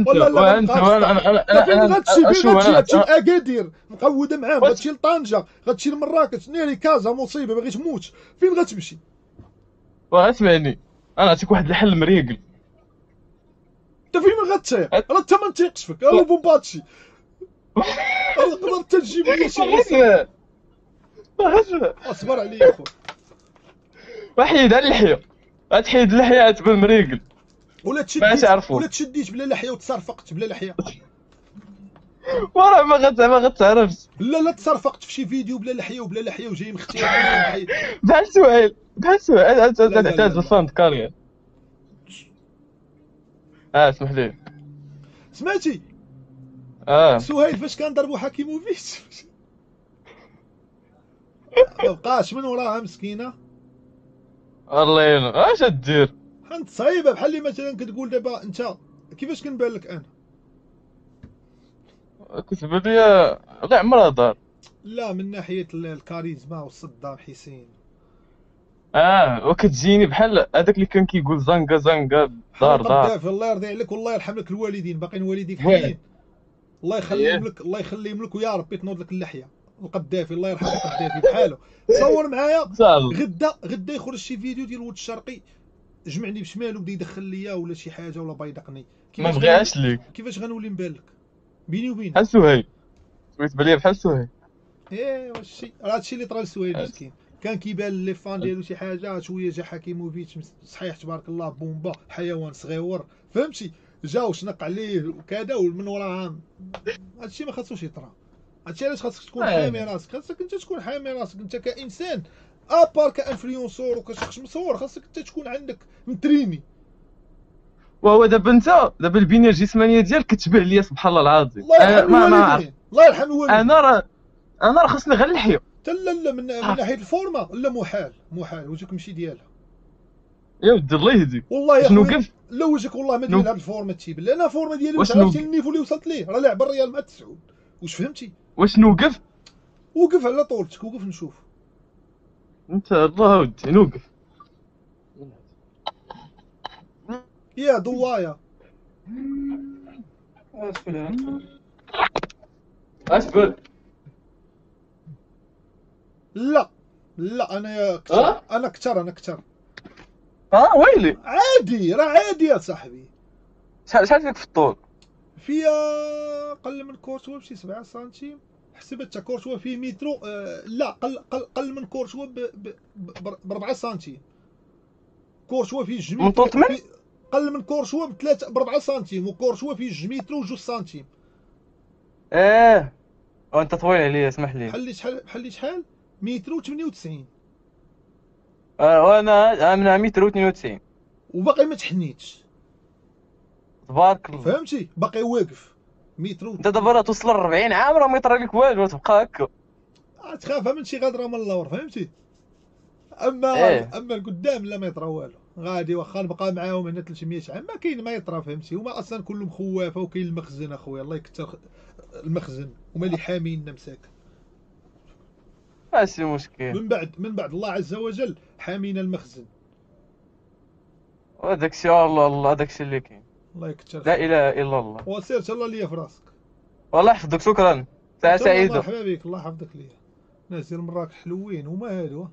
فين غتمشي انا لاكادير مقوده معاهم، غتمشي لطنجة، غتمشي لمراكش، ناري كازا مصيبه باغي تموت، فين غتمشي؟ واسمعني انا نعطيك واحد الحل مريقل. انت فين غتيق؟ راه انت ما نتيقش فيك، راه بومباتشي نقدر انت تجيب لي شي غير اصبر عليا خويا. وحيد على اللحيه، غتحيد اللحيه تبان مريقل ولا تشديت بلا لحيه وتصرفقت بلا لحيه. وراه ما غتعرفش. لا تصرفقت في شي فيديو بلا لحيه وبلا لحيه وجاي مختي بحال سؤال تعتاد الفاند كارير. اسمح لي سمعتي سهيل فاش كنضربو حكيموفيتش مبقاش من وراها مسكينه. الله يعينك اش دير؟ انت صعيبه بحال اللي مثلا كتقول دابا انت كيفاش كنبان لك انا؟ كتبان ليا غير عمرها دار. لا من ناحيه الكاريزما وصدام حسين. وكتجيني بحال هذاك اللي كان كيقول زنقه دار. الله يرضي عليك والله يرحم لك الوالدين، باقيين والديك حيين. الله يخليهم لك ويا ربي تنوض لك اللحيه. القدافي الله يرحم القدافي بحاله. تصور معايا غدا يخرج شي فيديو ديال ولد الشرقي جمعني بشمالو بدا يدخل ليا ولا شي حاجه ولا بيدقني. ما بغيهاش ليك. كيفاش غنولي نبان لك بيني وبينك؟ بحال سهيل تبان ليا بحال سهيل. واش هادشي اللي طرا لسهيل مسكين، كان كيبان لي فان ديالو شي حاجه شويه، جا حكيموفيتش صحيح تبارك الله بومبا حيوان صغيور فهمتي، جا وشنق عليه وكذا ومن وراها هادشي ما خاصوش يطرا. هادشي علاش خاصك تكون حامي راسك، خاصك انت تكون حامي راسك انت كانسان ابار كانفلونسور وكشخص مصور، خاصك انت تكون عندك متريني. وهو دابا انت البنيه الجسمانيه ديالك كتبان ليا سبحان الله العظيم. الله يرحم الوالدين. انا راه خاصني غير اللحيه. لا من ناحيه الفورمه لا محال وجهك ماشي ديالها. يا ودي الله يهديك والله يا خويا لا وجهك والله ما ديالها بالفورمه تيبان، لان الفورمه ديالي واش عرفتي النيفو اللي وصلت ليه، راه لاعب الريال مع التسعود. واش فهمتي؟ واش نوقف؟ وقف على طولتك، وقف نشوف. انت الله ودي نوقف. يا ضوايا اسفل. لا انا كثر انا كثر. ويلي عادي راه عادي يا صاحبي. شحال فيك في الطول؟ فيا قل من كورتوا بشي 7 سنتيم. حسبتها كورتوا فيه مترو. لا قل من كورتوا ب 4 سنتيم. كورتوا فيه 2 متر. قل من كورتوا ب 4 سنتيم، وكورتوا فيه 2 متر و2 سنتيم. وانت طويل عليا اسمح لي. بحال لي شحال؟ متر و 98. وانا من متر و 92 وباقي ما تحنيتش تبارك الله. فهمتي باقي واقف متر. انت دابا راه توصل ل 40 عام راه ما يطرى لك والو تبقى هكا. تخافها من شي غدره من اللور فهمتي. اما القدام لا ما يطرى والو، غادي واخا نبقى معاهم هنا 300 عام ما كاين ما يطرى فهمتي. هما اصلا كلهم خوافه وكاين المخزن اخويا الله يكثر المخزن، هما اللي حاميننا مساكن. ماشي مشكل. من بعد الله عز وجل حامينا المخزن. وداك الشيء الله داك الشيء اللي كاين. الله يكثر لا اله الا الله. وسير تهلا ليا في راسك. والله يحفظك شكرا. ساعه سعيده. مرحبا بك الله يحفظك ليا. ناس ديال مراكش حلوين هما هادو.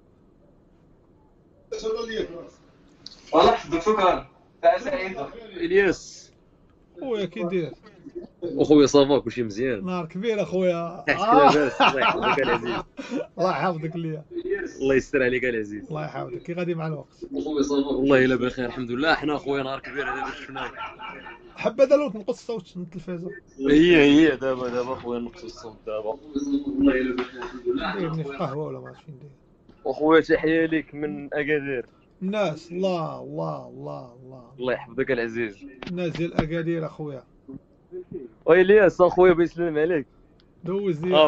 تهلا ليا في راسك. والله يحفظك شكرا. ساعه سعيده. الياس خويا كي داير؟ اخويا صافا كلشي مزيان. نهار كبير اخويا. لاباس الله يحفظك العزيز. الله يحفظك ليا. الله يستر عليك العزيز. الله يحفظك. كي غادي مع الوقت؟ اخويا صافا والله الا بخير الحمد لله. حنا اخويا نهار كبير هذا باش شفناك. حبذا لو تنقص الصوت من التلفازه. هي دابا اخويا نقص الصوت دابا. والله الا بخير الحمد لله. دايرني في قهوه ولا ما عرفتش فين داير. اخويا تحيه ليك من اكادير. الناس الله يحفظك العزيز. الناس ديال اكادير اخويا. الياس اخويا بيسلم عليك. دوز لي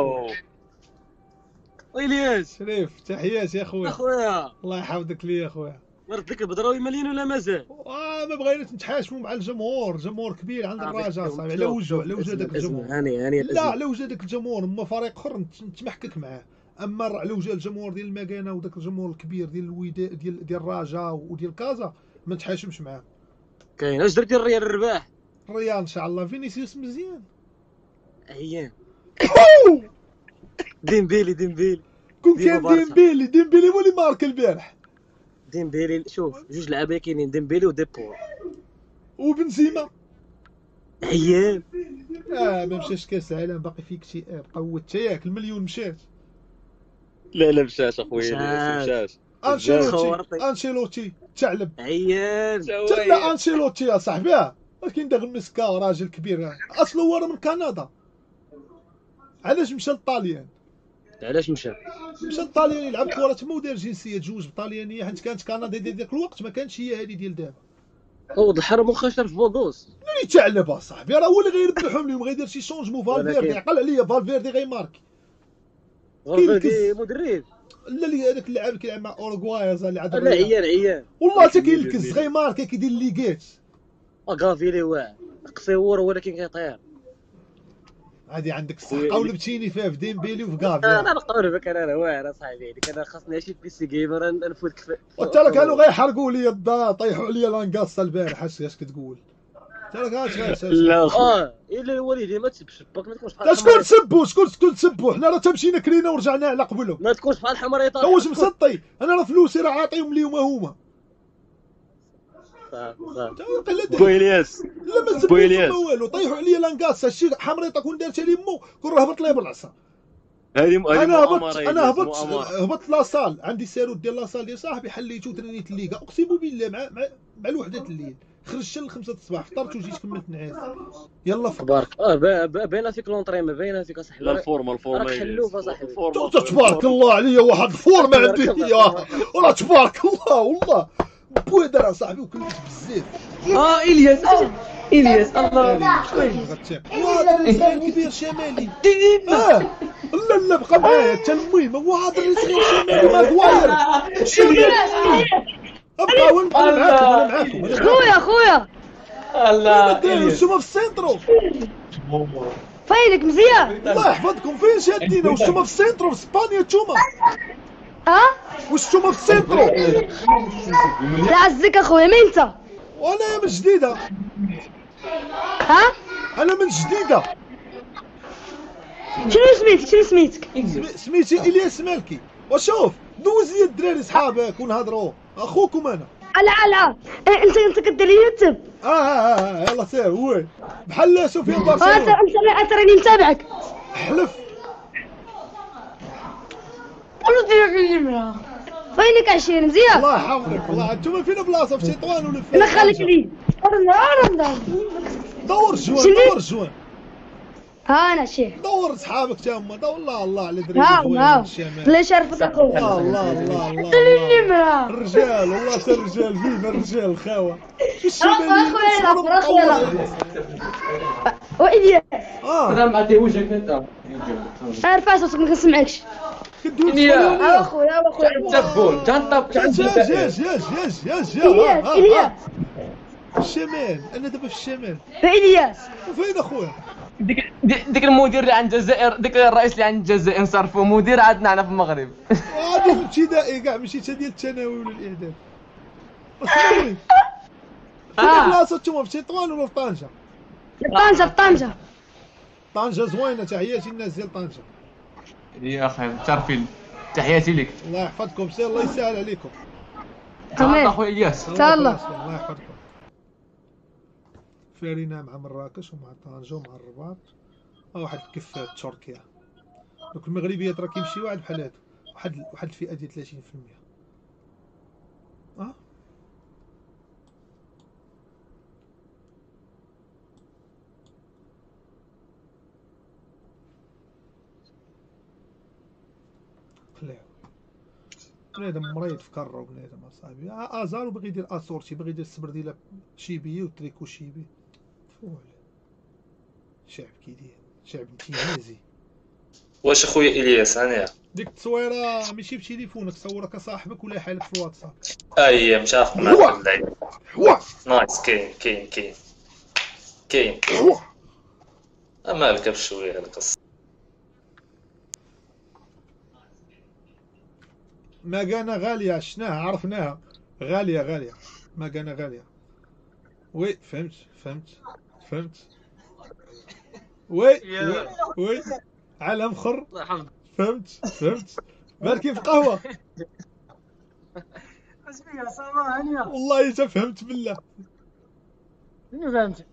الياس شريف تحياتي اخويا. الله يحفظك ليا اخويا. مرد لك البدراوي مليون ولا مازال؟ ما بغيناش نتحاشموا مع الجمهور، جمهور كبير عند الرجاء صاحبي. على وجه داك الجمهور. لا على وجه داك الجمهور، اما فريق اخر نتمحكك معاه، اما على وجه الجمهور ديال المكانه وداك الجمهور الكبير ديال الوداد ديال الرجاء وديال كازا ما نتحاشمش معاه. كاين اش درتي الريال الرباح؟ الريال ان شاء الله. فينيسيوس مزيان. عيان. ديمبيلي كون كان ديمبيلي هو اللي مارك البارح. ديمبيلي شوف جوج لعابه كاينين ديمبيلي وديبول وبنزيما عيان. ما مشاش كاس العالم باقي فيك اكتئاب. قوت ياك المليون مشات. لا مشاش اخويا مشاش. انشيلوتي تعلب عيان. تما انشيلوتي يا صاحبي ولكن دا مسكا راجل كبير اصلا هو من كندا. علاش مشى للطاليان؟ علاش مشى للطاليان يلعب كره تما ودار جنسيه جوج بطاليانيه حيت كانت كندا ديال داك الوقت ما كانتش هي هذه ديال دابا. هو الحرم وخشر في بوغوس اللي تعلب اصاحبي راه هو اللي غيربحهم لهم غيدير شي شونجمون. فالفيردي عقل عليا فالفيردي غيماركي. فالفيردي مدرب لا اللي هذاك اللاعب كيلعب مع اوروغواي اللي عاد لا عيان والله حتى كيلكز غيماركي كيدير ليغات. غافيلي واعر قصيور ولكن كيطير. هادي عندك الصح. قولبتيني فيها في ديمبيلي وفي كافي. انا نقولبك انا واعر اصاحبي هذيك. انا خاصني شي بيسي جيمر نفوت كفايه. وانت راه كانوا غيحرقوا لي الدار طيحوا عليا لانكاسا البارح. اش كتقول انت؟ راك لا الا الوالدين ما تسبش باك. ما تكونش بحال شكون تسبوا حنا راه تمشينا كرينا ورجعنا على قبلهم. ما تكونش بحال الحمريطه. واش مسطي انا راه فلوسي راه عاطيهم ليهم هما. بويلياس لا ما سبوش والو. طيحوا عليا لانكاسا شي حمريطه كون دارتها لي مو كون راه هبط لي بالعصا. انا هبطت لاصال عندي ساروت ديال لاصال ديال صاحبي حليته وترينيت الليغا. اقسم بالله مع الوحده الليل خرجت ل 5 الصباح فطرت وجيت كملت نعاس. يلا تبارك باينه فيك لونطريم باينه فيك اصاحبي. لا الفورمه راك حلوف اصاحبي. تبارك الله عليا واحد الفورمه عندي يا والله تبارك الله. والله بويدر صاحبي وكلت بزاف. الياس الله هذا الانسان كبير شمالي. لا بقى معايا حتى المهم هو هذا اللي صغير شمالي ماغواير. ابقى وين انا معاكم خويا الله نتوما في السينترو. فاينك مزيان الله يحفظكم. فين شادينا؟ واش نتوما في السينترو في اسبانيا نتوما؟ واش نتوما في السينترو؟ لا عزك اخويا مين انت؟ وانا من جديده. انا من جديده. شنو سميتك؟ سميتي الياس مالكي. وشوف دوز لي الدراري صحابك ونهضروا اخوكم انا. لا انت كدير يوتيوب. يلا سير وين بحال سفيان برشلونه. انت راني متابعك. حلف قولوا دير فينك 20 مزيان. الله يحفظك. الله انتوما فين بلاصه في تطوان ولا في؟ لا خليك لي دور الجوان. انا شيخ دور صحابك تا هما. دور الله على دراري الشمال. لا شرفك اخويا. الله الرجال والله تا الرجال فينا الرجال الخاوه. اخويا وإلياس انا ما عنديش انت. عارف صوتك ما كنسمعكش. يا اخويا تبون تنطب إلياس الشمال. انا دابا في الشمال. إلياس فين اخويا؟ ديك المدير اللي عند الجزائر، ديك الرئيس اللي عند الجزائر صرفوا مدير عندنا هنا في المغرب. هذا الابتدائي كاع ماشي حتى ديال الثانوي ولا الاعداد. اسمعوني فين بلاصه نتوما في تطوان ولا في طنجه؟ طنجه زوينه. تحياتي الناس ديال طنجه. يا اخي متشرفين. تحياتي لك. الله يحفظكم. سير الله يسهل عليكم. تمام اخويا الياس. الله يحفظكم. فارينا مع مراكش ومع طنجة ومع الرباط. واحد الكفات تركيا. دوك المغربيات راه كيمشي واحد بحال هادو. واحد الفئة ديال 30%. قلاو بنادم مريض في كرة وبنادم اصاحبي. ازار وبغي يدير اسورتي باغي يدير السبرديله شيبيه وتريكو شيبي. فول شعب كيدير شعب انتهازي. واش اخويا الياس هانيه ديك التصويره ماشي بتليفونك صورك صاحبك ولا حالك في الواتساب. اي متعاقد معاك اللعيب. نايس. كاين مالك بشويه هاد القصه. ماكانا غاليه شناها عرفناها. غاليه ماكانا غاليه. وي فهمت وي على مخر. فهمت بالك في قهوه. اسمي صباح هانيه. والله حتى فهمت بالله. منو فهمت؟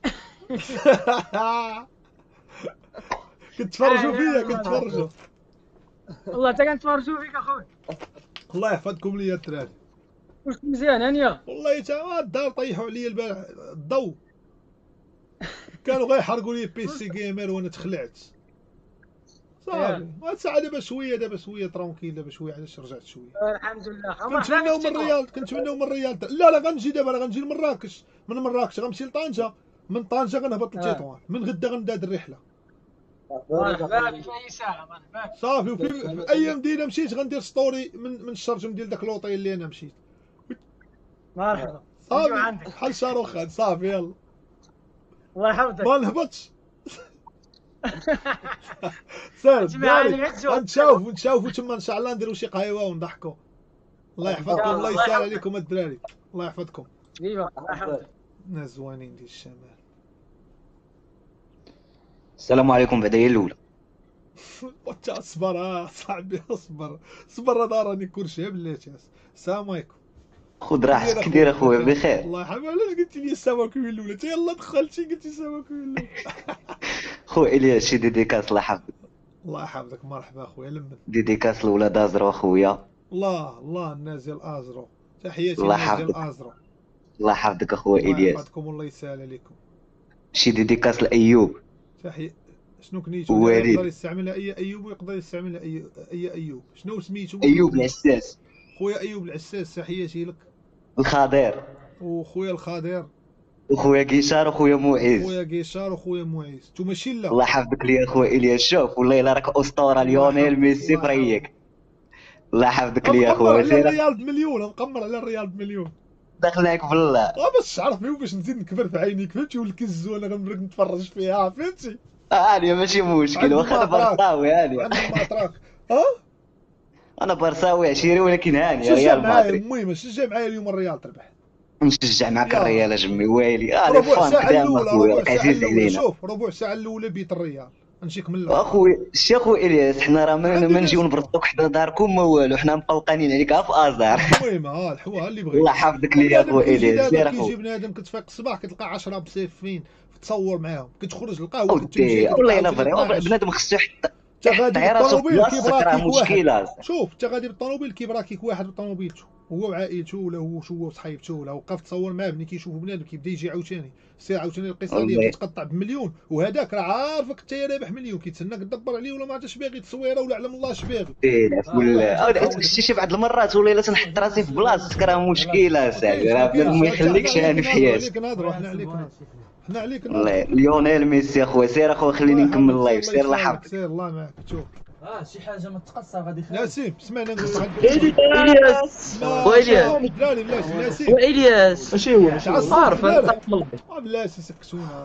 كتفرجوا فيا كتفرجوا. والله حتى كنتفرجوا فيك اخويا. الله يحفظكم ليا الدراري. واش مزيان هانيه؟ والله حتى الدار طيحوا عليا البارح الضو. كانوا غيحرقوا لي بيسي جيمر وانا تخلعت. صافي هاد الساعه دابا شويه ترونكيل دابا شويه علاش رجعت شويه. الحمد لله. كنتمناو من الرياض. لا غنجي دابا غنجي لمراكش. من مراكش غنمشي لطنجه. من طنجه غنهبط لتطوان. من غدا غنداد الرحله. مرحبا بك في اي ساعه. مرحبا. صافي وفي ايام دينا مشيت غندير ستوري من الشرجم ديال داك لوطيل اللي انا مشيت. مرحبا. صافي بحال شاروخان. صافي يلا الله يحفظك. ما نهبطش. سير نتشافوا تما ان شاء الله نديروا شي قهيوه ونضحكوا. الله يحفظكم. الله يسهل عليكم الدراري. الله يحفظكم. الله يحفظك. ناس زوانين ديال الشمال. السلام عليكم. بعدا هي الاولى. اصبر صاحبي اصبر هذا راني كلشي بلاتي. السلام عليكم. خذ راحتك. كي داير اخويا؟ بخير. الله يحفظك. علاش قلتي لي السلام عليكم الاولى؟ حتى يلاه دخلتي قلتي السلام عليكم الاولى. خويا الياس شي ديديكاس. الله يحفظك. الله يحفظك. مرحبا اخويا. لمن ديديكاس لولاد ازرو اخويا. الله الناس ديال ازرو. تحياتي الله للناس ديال يحفظك. ازرو. الله يحفظك اخويا الياس. الله يحفظكم والله يسهل عليكم. شي ديديكاس لايوب. شنو كنيتو؟ وليد. يقدر يستعملها اي ايوب ويقدر يستعملها اي ايوب. شنو سميتو؟ ايوب العساس. خويا ايوب العساس. تحياتي لك. الخضير. وخويا الخضير. وخويا قيشار وخويا معيز. خويا قيشار وخويا معيز. نتوما شله. الله يحفظك ليا اخويا الياس. شوف والله الا راك اسطوره. ليونيل ميسي فريك. الله يحفظك ليا اخويا. على الريال بمليون. نقمر على الريال بمليون. دخلناك بالله. باش تعرفني وباش نزيد نكبر في عينيك. فهمتي؟ والكز وانا غنبرك نتفرج فيها. فهمتي؟ هانيه ماشي مشكل. واخا انا برصاوي. هانيه انا برصاوي عشيري ولكن هانيه ريال مدريد. المهم شجع معايا اليوم الريال تربح. نشجع معاك الريال اجمي ويلي. ربع ساعه الاولى. عزيز علينا. شوف ربع ساعه الاولى بيت الريال نجيك من الاخر. اخويا الشيخ اخويا الياس حنا راه ما نجيو نبرطوك حدا داركم ما والو. حنا نبقاو قانين عليك في ازار. المهم الحوا اللي بغيت. الله يحفظك ليا اخويا الياس. سير اخويا. كيجي بنادم كتفيق الصباح كتلقى 10 مسيفين تصور معاهم. كتخرج للقهوه كتمشي. والله الا فري بنادم خصو يحط راسو في بلاصتك. راه مشكله. شوف انت غادي بالطوموبيل كيبراكيك واحد بطوموبيلته هو وعائلته ولا هو وصحيبته ولا وقف تصور معاه. ملي كيشوفوا بنادم كيبدا يجي عاوتاني سير عاوتاني القصه ديالو كتقطع بمليون. وهذاك راه عارفك انت رابح مليون كيتسناك تدبر عليه ولا ما عرفتش باغي تصويره ولا علم الله اش باغي. ولا شي بعض المرات ولا الا تنحط راسي في بلاصتك راه مشكله صاحبي. راه بنادم ما يخليكش هاني في حياتك. حنا عليك ليونيل ميسي اخويا. سير اخويا خليني نكمل اللايف. سير الله يحفظك. سير الله معك. شوف شي حاجه ما تقصى غادي نسيم سمعنا الياس والياس ماشي هو عارف بلاتي سكتونا.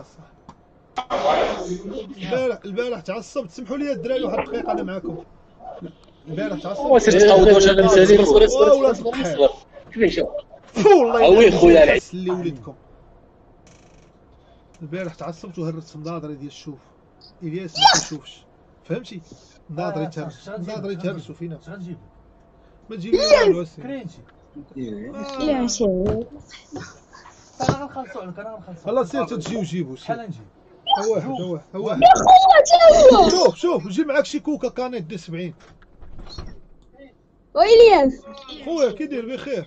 البارح تعصبت. سمحوا لي الدراري واحد الدقيقه انا معكم. البارح تعصبت. سير تعوض واش انا مسالي. اصبر كيفاش والله خويا العيد اللي وليدكم. البارح تعصبت وهرت في الناظري ديال الشوف. الياس ما كيشوفش. فهمتي؟ الناظري يتهرسوا فينا. ما تجيب لي والو اسيدي. كرينشي. لا شيء. انا غنخلصوا عليك. انا غنخلصوا. خلاص سير تجيو جيبوا. شحال نجيب؟ واحد. شوف جيب معاك شي كوكا كانيت دي 70. والياس خويا كي داير؟ بخير.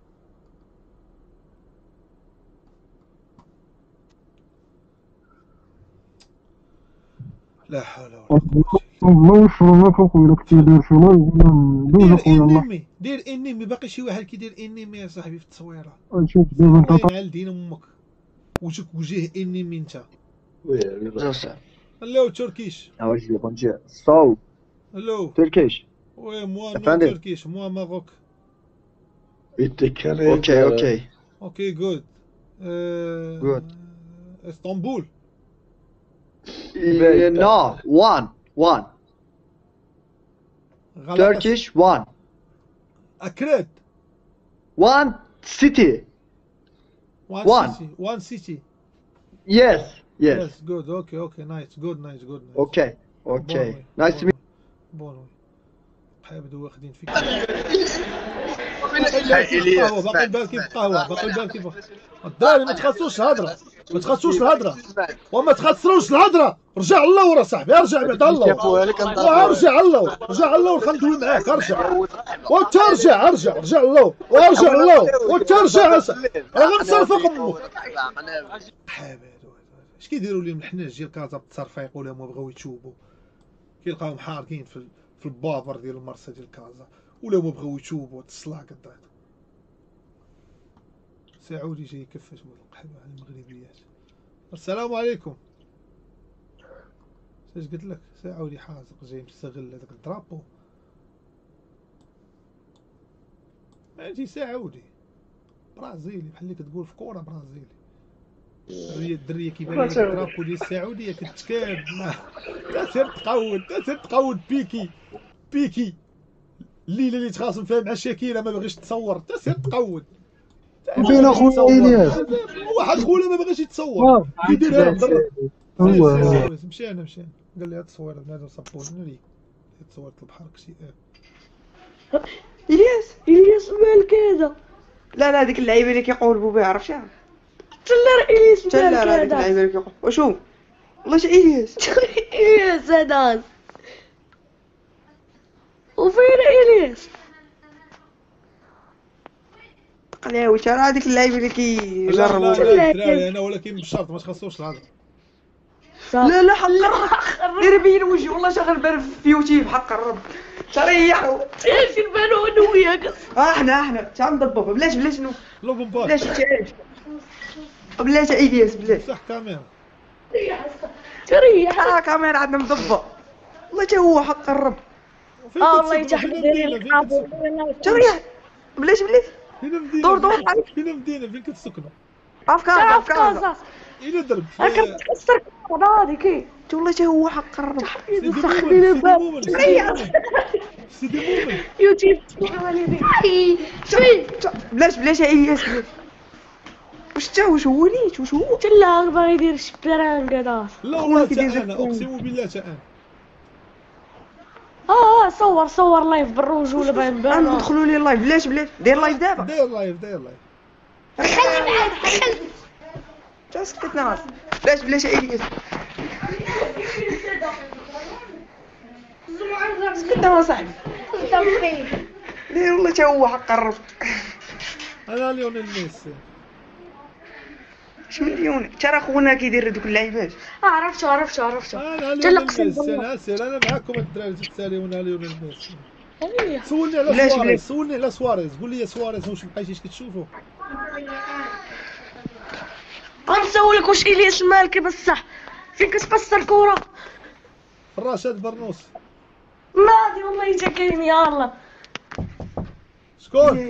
لا حول ولا قوة. الله يشرفك اخويا. كنتي داير شي لايف ولا ندوز اخويا. الله دير انمي. باقي شي واحد كيدير انمي يا صاحبي في التصويره. شوف دابا انت مع دين امك وجهك وجه انمي انت. Hello, Turkish. Ah ouais, je l'ai répondu. So. Hello. Turkish. Ouais, moi non Attendez. Turkish, moi Maroc. Ok, ok. Ok, good. Good. Istanbul. No, one. Turkish, one. Akred. One city. One. One city. Yes. Yes. Yes, good. Okay. Nice. Good. Okay. Nice to meet بون حابدوا واخدين فيك. باقي بالكي بقهوة. الدراري ما تخصوش الهضرة. وما تخسروش الهضرة. رجع الله ورا صاحبي، ارجع بعد الله. ارجع الله وخندوي معاك. ارجع الله وترجع. راه غنصرفك امك. اش كيديروا لهم الحناج ديال كازا بالتصرفيق ولا ما بغاو يتوبوا، كيلقاهم حارقين في البابر ديال المرسى ديال كازا ولا ما بغاو يتوبوا. تصلاق الضيط سعودي جاي يكفش القحبه على المغربيات. السلام عليكم. اش قلت لك؟ سعودي حازق جاي مستغل هذاك الدرابو. ماشي سعودي، برازيلي بحال اللي كتقول في كوره برازيلي. الدريه كيبان لك الدرابو ديال السعوديه كتكاد تاسير تقود بيكي الليله اللي تخاصم فيها مع شاكيرا ما باغيش تصور. تاسير تقود فين اخويا الياس؟ واحد خويا ما باغيش يتصور كيديرها مضر. هو مشينا قال لي هاد التصويره بنادم صبوني لي تصورت البحر اكتئاب. الياس مالك هذا؟ لا هذيك اللعيبه اللي كيقولبوا بها عرفتها. تلا الياس مالك هذا؟ هذيك اللعيبه اللي كيقول وشو والله شي الياس هذا. وفين الياس؟ قال واش راه هذيك اللعيبه اللي كيجربوا. لا انا ولكن بالشرط ما تخصوش الهضره. لا حق الرب دير بين وجهي والله شغل بان في يوتيوب حق الرب. تريحوا ايش البانو انا وياك. احنا تا نضبطوا بلاش بلاش الياس بلاش. صح كاميرا تريح كاميرا عندنا مضبط والله تا هو حق الرب. والله تحضير تريح بلاش دور فين مدينه فين كتسكنوا؟ في كازا إلا درب كتكسر هذيك والله تا هو حق الرب. سخني لي الباب سيدي مومن يوتيوب بلاش الياس واش هو وليت واش هو تلا باغي يدير شي برانك هذا. لا والله انا اقسم بالله صور لايف بالرجوله باين ندخلوا لي لايف. بلاش دير لايف دابا. دير لايف خلي تسكت ناس. بلاش الياس سكت يا صاحبي. والله تا هو حق الرب. انا ليونيل ميسي. اش مليون ترى خونا كيدير دوك اللعيبات. عرفتو انا ليونيل ميسي. انا معاكم الدراري تساليونا ليونيل ميسي. سولني على سواريز قول لي سواريز واش بقيتيش كتشوفو؟ غنسولك واش الياس مالك بصح فين كتقصر كره؟ الرشاد برنوس. ناضي والله تا كاين يا الله. شكون؟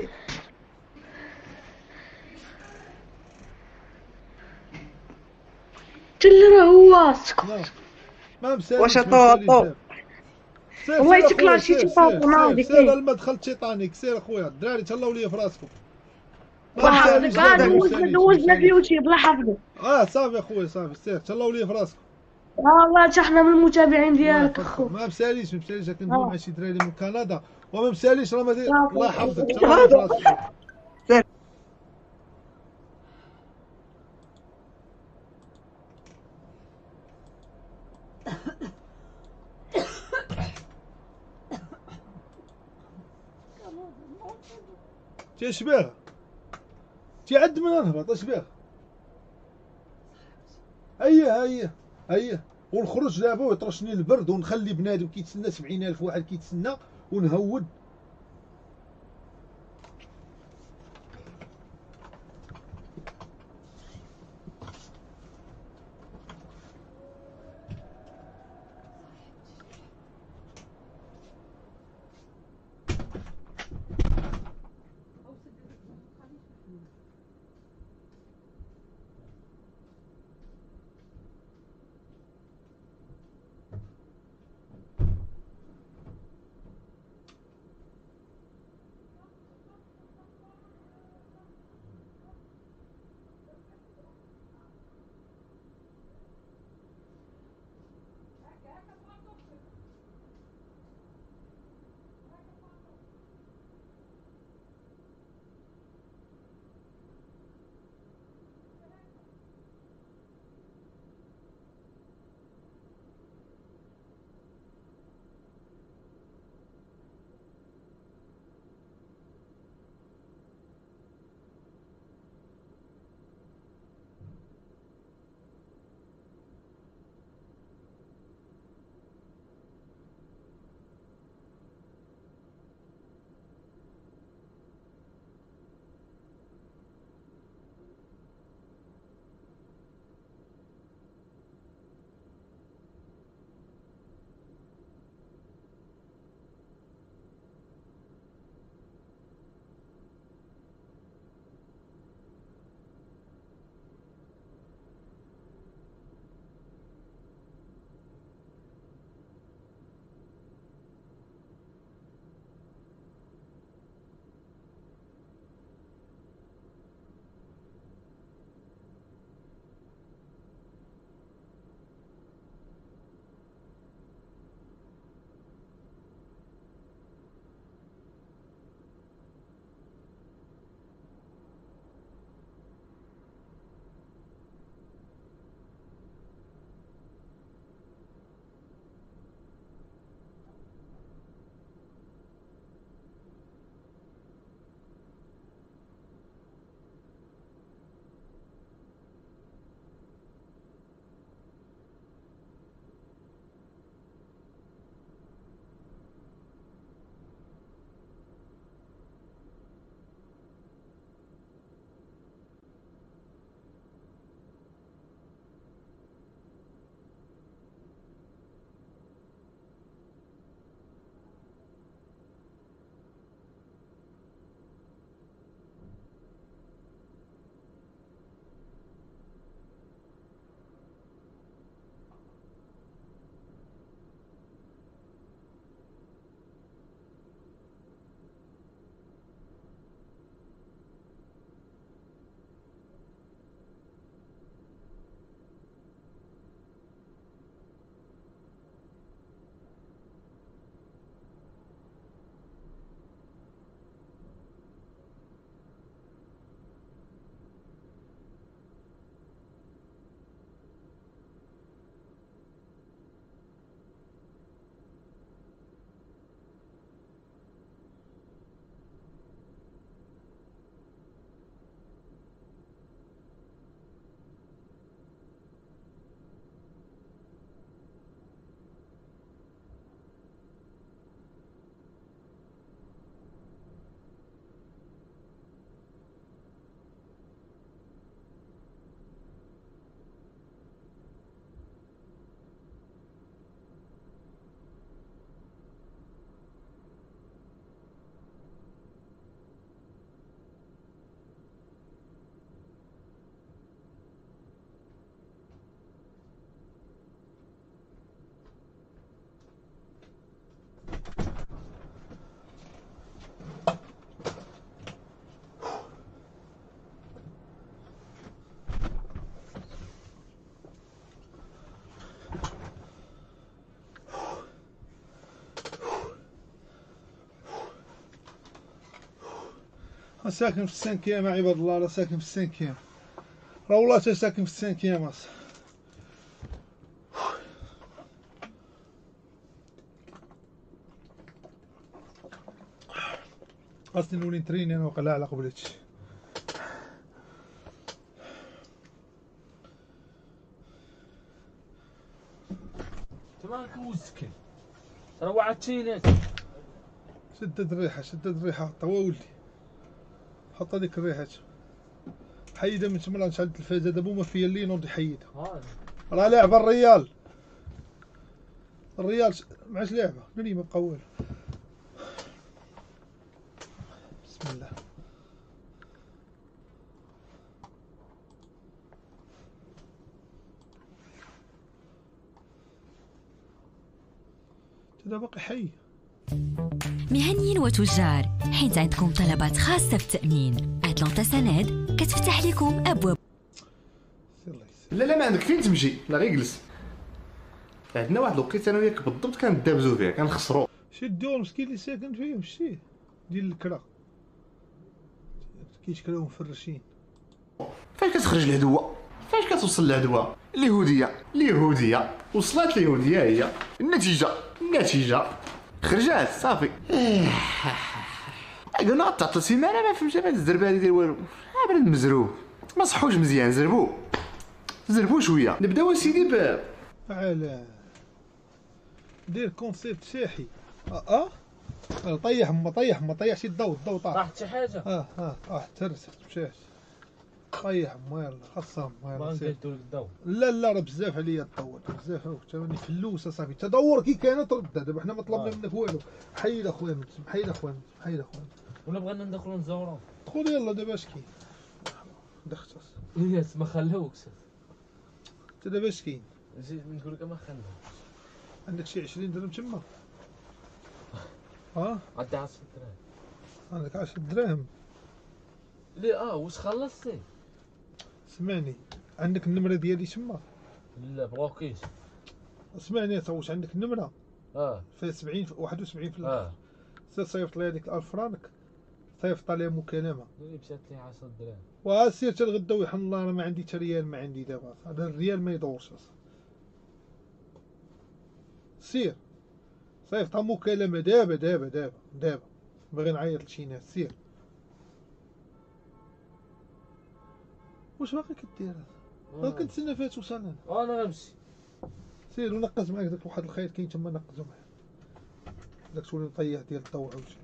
راه هو سكوت. ما مسالي واش طوطو والله تكلار شي طوطو ناضي سير المدخل تيتانيك. سير اخويا الدراري تهلاو ليا في راسكم. دوزنا في يوتيوب لا حفظوا. صافي اخويا سير تهلاو ليا في راسكم. والله حتى حنا من المتابعين ديالك اخو. ما مساليش كندوي مع شي دراري من كندا وما مساليش راه الله يحفظك تهلاو ليا في راسكم. تيشبه تعد من نهبط اشبه. هيا ونخرج دابا ويطرشني البرد ونخلي بنادم كيتسنى 70,000 واحد كيتسنى ونهود. ساكن في السانكيام عباد الله، راه ساكن في السانكيام، راه والله تا ساكن في السانكيام اصاحبي. خاصني نولي نتريني انا وقيلا على قبل هادشي. تماك مسكين راه وعدتيني. شدد الريحه شدد الريحه، حطها ولدي، حط هذيك الريحه حيدها من تما. نشعل التلفازه دابا ما فيا اللي نوض يحيدها. راه لعبه الريال معاش لعبه نوني ما بقى والو. بسم الله. هذا باقي حي. مهنيين وتجار، حيت عندكم طلبات خاصة في التأمين، أتلانتا سند كتفتح لكم أبواب. لا ما عندك فين تمشي، لا غير جلس. عندنا واحد الوقيته انا وياك بالضبط كندابزو فيها كنخسرو. شي الدور مسكين اللي ساكن فيه شتيه ديال الكرا كيشكلاو مفرشين. فاش كتخرج العدوه؟ فاش كتوصل العدوه؟ اليهوديه وصلت اليهوديه هي النتيجه خرجات صافي. قلنا تعطل سيمانه ما فهمتش هاد الزربه هادي ديال والو. بنادم مزروب ما صحوش مزيان، زربو شويه. نبداو اسيدي فعلا دير كونسيبت ساحي. طيح ما طيحش الضوء طاح. طاحت شي حاجه؟ ترست مشات. طيح يلا خاصهم يلا نديرو لك الضوء. لا راه بزاف عليا الضوء بزاف. تاني فلوس اصاحبي، تدور كي كانت رد. دابا حنا ما طلبنا منك والو. حيد اخويا حيد اخويا. ولا بغينا ندخلو نزورو. دخل يلا دابا اش كاين؟ دخت ياس ما خلاوكش. انت دابا اش كاين؟ زيد نقول لك ما خلاوكش. عندك شي 20 درهم تما؟ عندي 10 دراهم. عندك 10 دراهم؟ لي واش خلصتي؟ سمعني، عندك النمرة ديالي تما؟ لا بغوكيش. اسمعني واش عندك النمرة؟ فيها 70 71 في الاخر. سير صيفط لي هذيك 1000 فرانك، صيفط عليها مكالمة. مشات لي 10 دراهم. سير حتى الغدا ويحن الله راه ما عندي حتى ريال، ما عندي دابا. هذا الريال ما يدورش اصاحبي. سير صيفطها مكالمة دابا باغي نعيط لشي ناس. سير واش باقي كدير؟ كنتسنى فيها توصل. انا غنمشي. سير ونقز معاك داك واحد الخيط كاين تما نقزو معاك. داك تولي نطيح ديال الضوء عاوتاني.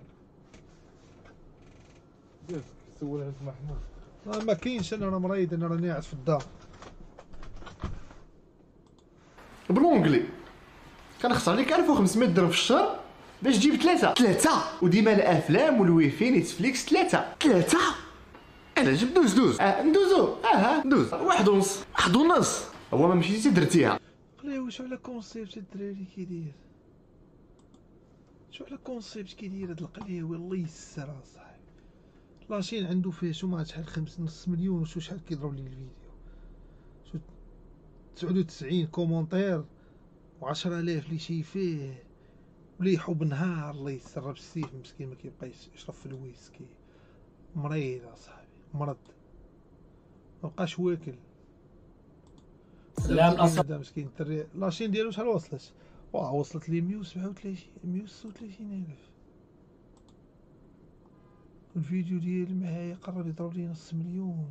سول عند محمود. ما كاينش، انا راه مريض، انا راني قاعد في الدار. بالونجلي كنخسر عليك 1500 درهم في الشهر باش تجيب ثلاثة وديما الافلام والويفي نتفليكس ثلاثة. انا جبت دوز ندوزو. ندوز واحد ونص. هو ما مشيتي درتيها. قلي واش على كونسيبت الدراري كيدير؟ شو على كونسيبت كيدير هاد القلاوي؟ الله يسر اصاحبي. لاشين عنده فيه شو ما شحال 5.5 مليون وشو شحال كيضرب لي الفيديو. شو 99 كومونتير و10000 اللي شي فيه ولا يحب نهار. الله يسر بالسيف مسكين ما كيبقى يشرب في الويسكي. مريض اصاحبي مرض ما بقاش واكل. سلام الاصل مسكين الدري. لاشين ديالو شحال وصلت؟ وصلت لي 136 الف. الفيديو ديالي معايا قرب يضرب لي نص مليون.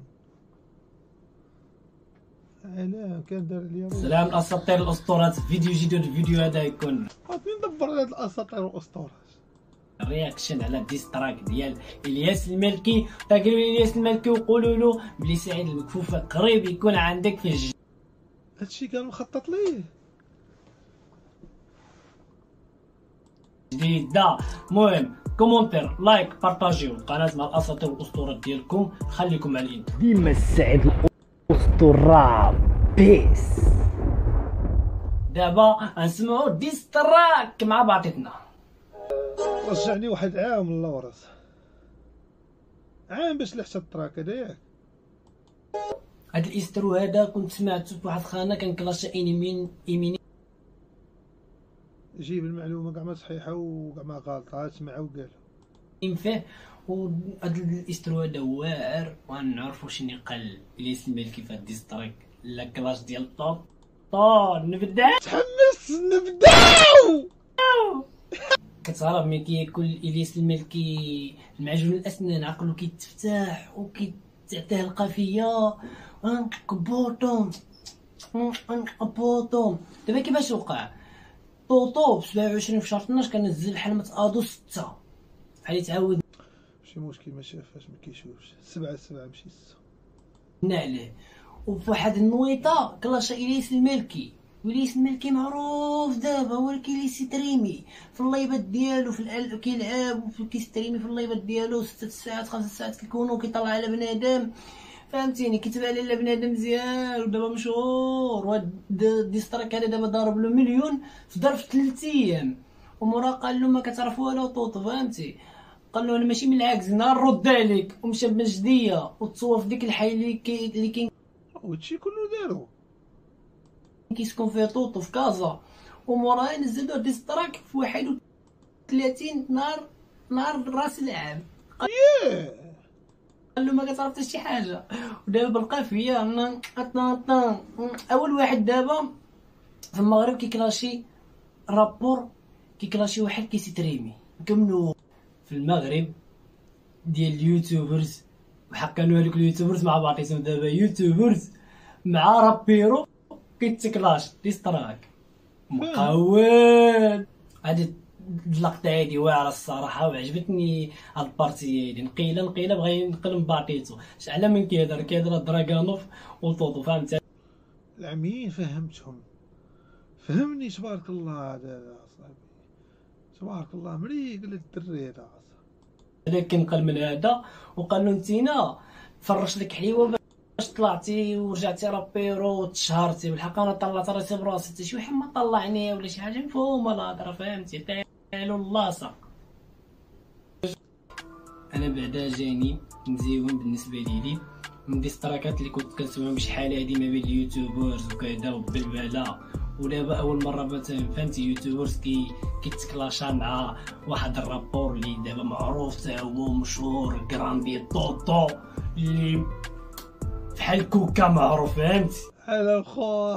علاه كان دار لي. سلام الاساطير الاسطورات، فيديو جديد. الفيديو هذا يكون مين دبر هاد الاساطير والاسطورات؟ رياكشن على الديستراك ديال الياس المالكي. تاكلوا الياس المالكي وقولوا له بلي سعيد المكفوفه قريب يكون عندك في الجنة. هادشي كان مخطط ليه جديد دا. المهم كومونتير لايك بارطاجيو القناه مع الاساطير والاسطورات ديالكم. خليكم على الانت ديما السعيد الاسطوره. بيس. دابا نسمعوا ديستراك مع بعضنا. رجعني واحد عام من اللور، عام باش لحت التراك هذا ياك. هاد الاسترو هذا كنت سمعته في واحد الخانه كان كلاشا ايميني. جيب المعلومه كاع ما صحيحه وكاع ما غلطه، سمعها وقالها فيه وهاد الاسترو هذا واعر، وغنعرفو شنو قال الياس المالكي في هاد ديستريك لا كلاش ديال طوط. نبداو نبداو. كتعرف ملي كياكل الياس المالكي المعجون الاسنان عقلو كيتفتح وكيتعطيه القافيه بوطوم بوطوم. دابا كيفاش وقع طوطو ب 27 في شهر 12 كنزل حلمة ادو 6 بحال يتعاود شي مشكل ما شافاش ما كيشوفش 7 ماشي 6 عليه. وفي واحد النويطه كلاشا الياس المالكي، والياس المالكي معروف دابا هو اللي كيستريمي في اللايفات ديالو في كيلعب وكيستريمي في اللايفات ديالو 6 ساعات 5 ساعات كيكونوا كيطلع على بنادم فهمتيني، كيتبع على بنادم مزيان ودابا مشهور. وهاد ديستراك هذا دابا ضارب له مليون في ظرف 3 ايام. ومورا قال له ما كتعرف والو طوطو فهمتي، قال له انا ماشي من العكس انا نرد عليك. ومشى بمجديه وتصور في ديك الحي اللي كاين وهادشي كله دارو كيسكن فيه طوطو في كازا. وموراها نزلوا ديستراك في 31 نهار راس العام. قال له ما كتعرف حتى شي حاجه. ودابا بالقافيه اول واحد دابا في المغرب كيكلاشي رابور كيكلاشي واحد كيستريمي كملوا في المغرب ديال اليوتيوبرز وحقنوا هذوك اليوتيوبرز مع بعضياتهم. دابا يوتيوبرز مع رابيرو كيتكلاش ديستراك مقود. هادي اللقطه هادي واعره الصراحه وعجبتني هاد البارتي هادي. نقيله بغا ينقل من باطيتو شعله من كيهضر دراغانوف وطوطو فهمت. العميين فهمني تبارك الله. هذا صاحبي تبارك الله مريق للدري هذا. هذاك كينقل من هذا وقال له نتينا فرش لك حليوه باش طلعتي ورجعتي رابيرو وتشهرتي. بالحق انا طلعت راسي براسي حتى شي واحد ما طلعني ولا شي حاجه مفهومه الهضره فهمتي. قالوا اللاصق انا بعدا جاني مزيون بالنسبه لي من ديستراكات اللي كنت كنسويهم بشحال هادي ما بين اليوتيوبرز وكذا وبالبلا. ودابا اول مره مثلا فهمتي يوتيوبرز كيتكلاشا مع واحد الرابور اللي دابا معروف حتى هو مشهور كراندي طوطو اللي بحال كوكا معروف فهمتي على خو.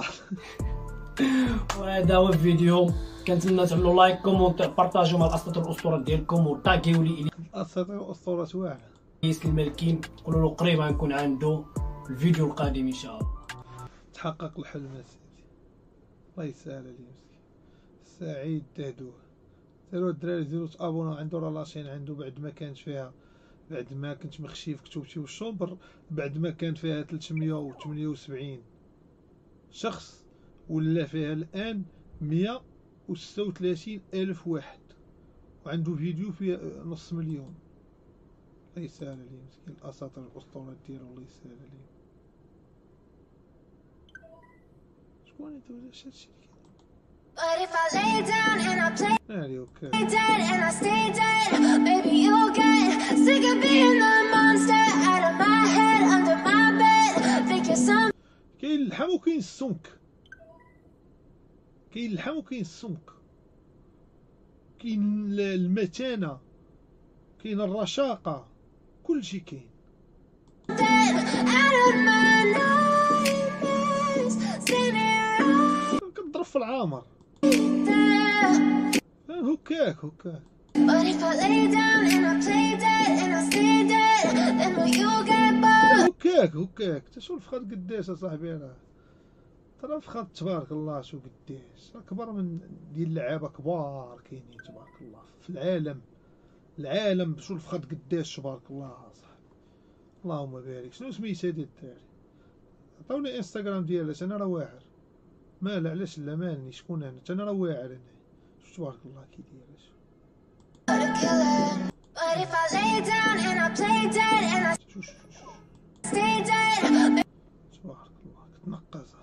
وهذا هو الفيديو. كنتمنى تعملوا لايك كومونتير بارطاجيو مع الاساطير الاسطوره ديالكم وطاغيو لي الاساطير الاسطوره واعره الياس المالكي. قولوا له قريب غنكون عنده الفيديو القادم ان شاء الله. تحقق الحلم سيدي الله يسهل عليه مسكين. سعيد دادوه داروا الدراري ديروا تابونو عنده راه لاشين عنده بعد ما كانت فيها بعد ما كنت مخشي في كتبتي والشومبر بعد ما كان فيها 378 شخص ولا فيها الان 136 ألف واحد وعنده فيديو فيه نص مليون. الله يسهل عليه مسكين الاساطير الاسطورات ديالو الله يسهل عليه. شكون انت ولا هادشي But if I lay down and I play okay. dead and I stay dead, baby you'll get sick of being the monster out of my head, under my bed. Think you're some. كاين اللحم وكاين السمك. كاين اللحم وكاين السمك. كاين المتانة كاين الرشاقة كلشي كاين. كتضرب في العامر. هكاك But if I lay down and I play dead and I stay dead, then will you get bored? هكاك تشوف الفخاد قداش اصاحبي. انا ترى الفخاد تبارك الله شو قداش اكبر من ديال اللعابه كبار كاينين تبارك الله في العالم شو الفخاد قداش تبارك الله صاحبي. اللهم بارك. شنو سميت هادي الدراري؟ عطاوني انستغرام ديالها انا راه واعر. مال علاش لا مالني شكون انا راه واعر انا شو تبارك الله كي داير. But if I lay down and I play dead and I stay dead. تبارك الله كتنقص.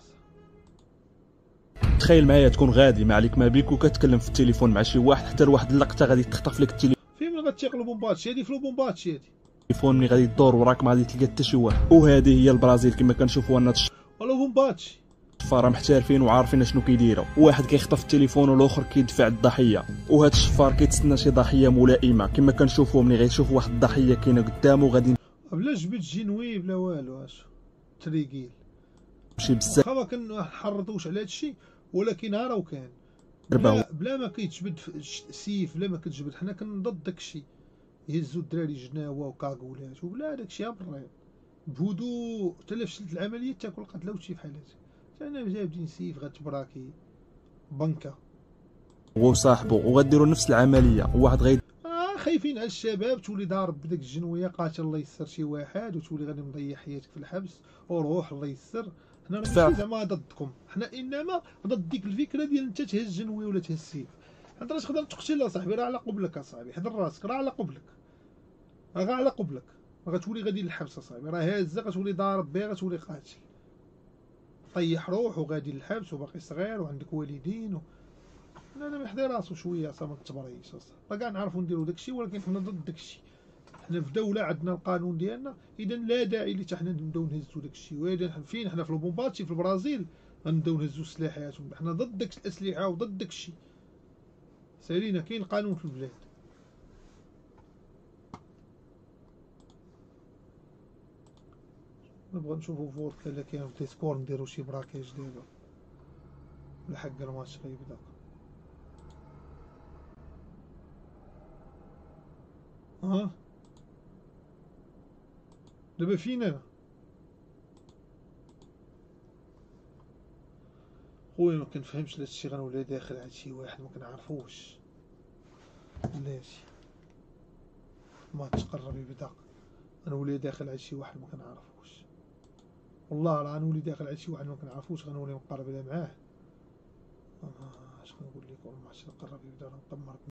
تخيل معايا تكون غادي ما عليك ما بيك وكتكلم في التليفون مع شي واحد حتى لواحد اللقطه غادي تخطف لك التليفون. فين من غتيق لوبومباتشي هادي في لوبومباتشي هادي التليفون ملي غادي تدور وراك ما غادي تلقى حتى شي واحد. وهذه هي البرازيل كما كنشوفوا لنا لوبومباتشي الشفاره محترفين وعارفين شنو كيديروا، واحد كيخطف التليفون والاخر كيدفع الضحيه، وهذا الشفار كيتسنى شي ضحيه ملائمه كما كنشوفوا ملي غيشوف واحد الضحيه كاينه قدامه غادي بلا جبت جينوي بلا والو اش تريقيل يمشي بزاف. ما كنحرضوش على هادشي، ولكن ها راه كان بلا ما كيتجبد سيف، بلا ما كتجبد، حنا كنضد داكشي، يهزو الدراري جناوه وكاكولات وبلا داكشي بالريب بهدوء. حتى لا فشلت العمليه تاكل قتله وشي بحال هكا، انا جايبين سيف غتبراكي بنكه وصاحبه وغديروا نفس العمليه، وواحد خايفين على الشباب تولي ضارب بداك الجنويه قاتل الله يسر شي واحد وتولي غادي مضيع حياتك في الحبس وروح الله يسر. حنا ماشي زعما ضدكم، حنا انما ضد ديك الفكره ديال انت تهز جنويه ولا تهز سيف. انت راه تقدر تقتل اصاحبي، راه على قبلك اصاحبي، حضر راسك، راه على قبلك، راه غير على قبلك، غتولي غادي للحبس اصاحبي، راه هازه غتولي ضارب بها غتولي قاتل، طيح روح وغادي للحبس وباقي صغير وعندك والدين انا محضي راسو شويه صافي ما تبريش اصاحبي. راه كاع نعرفوا نديروا داكشي، ولكن حنا ضد داكشي، حنا في دوله عندنا القانون ديالنا، اذا لا داعي لي حتى حنا نبداو نهزوا داكشي. واذا فين حنا في البومباتشي في البرازيل غنبداو نهزوا سلاحاتهم، حنا ضد داك الاسلحه وضد داكشي، سالينا كاين قانون في البلاد. نبغى نشوفو فودكا الا كاين في ديسكورد نديرو شي براكاج دابا لحق الماتش غيبدا. دابا فين انا خويا؟ ما كنفهمش هادشي، غنولي داخل عند شي واحد ما كنعرفوش بلاتي، ما تقرب يبدا غنولي داخل عند شي واحد ما كنعرفوش، والله راه غنولي داخل عند شي واحد ما كنعرفوش، غنولي مقرب معاه. اش غنقول لكم، الماتش قرب يبدا، غنقمر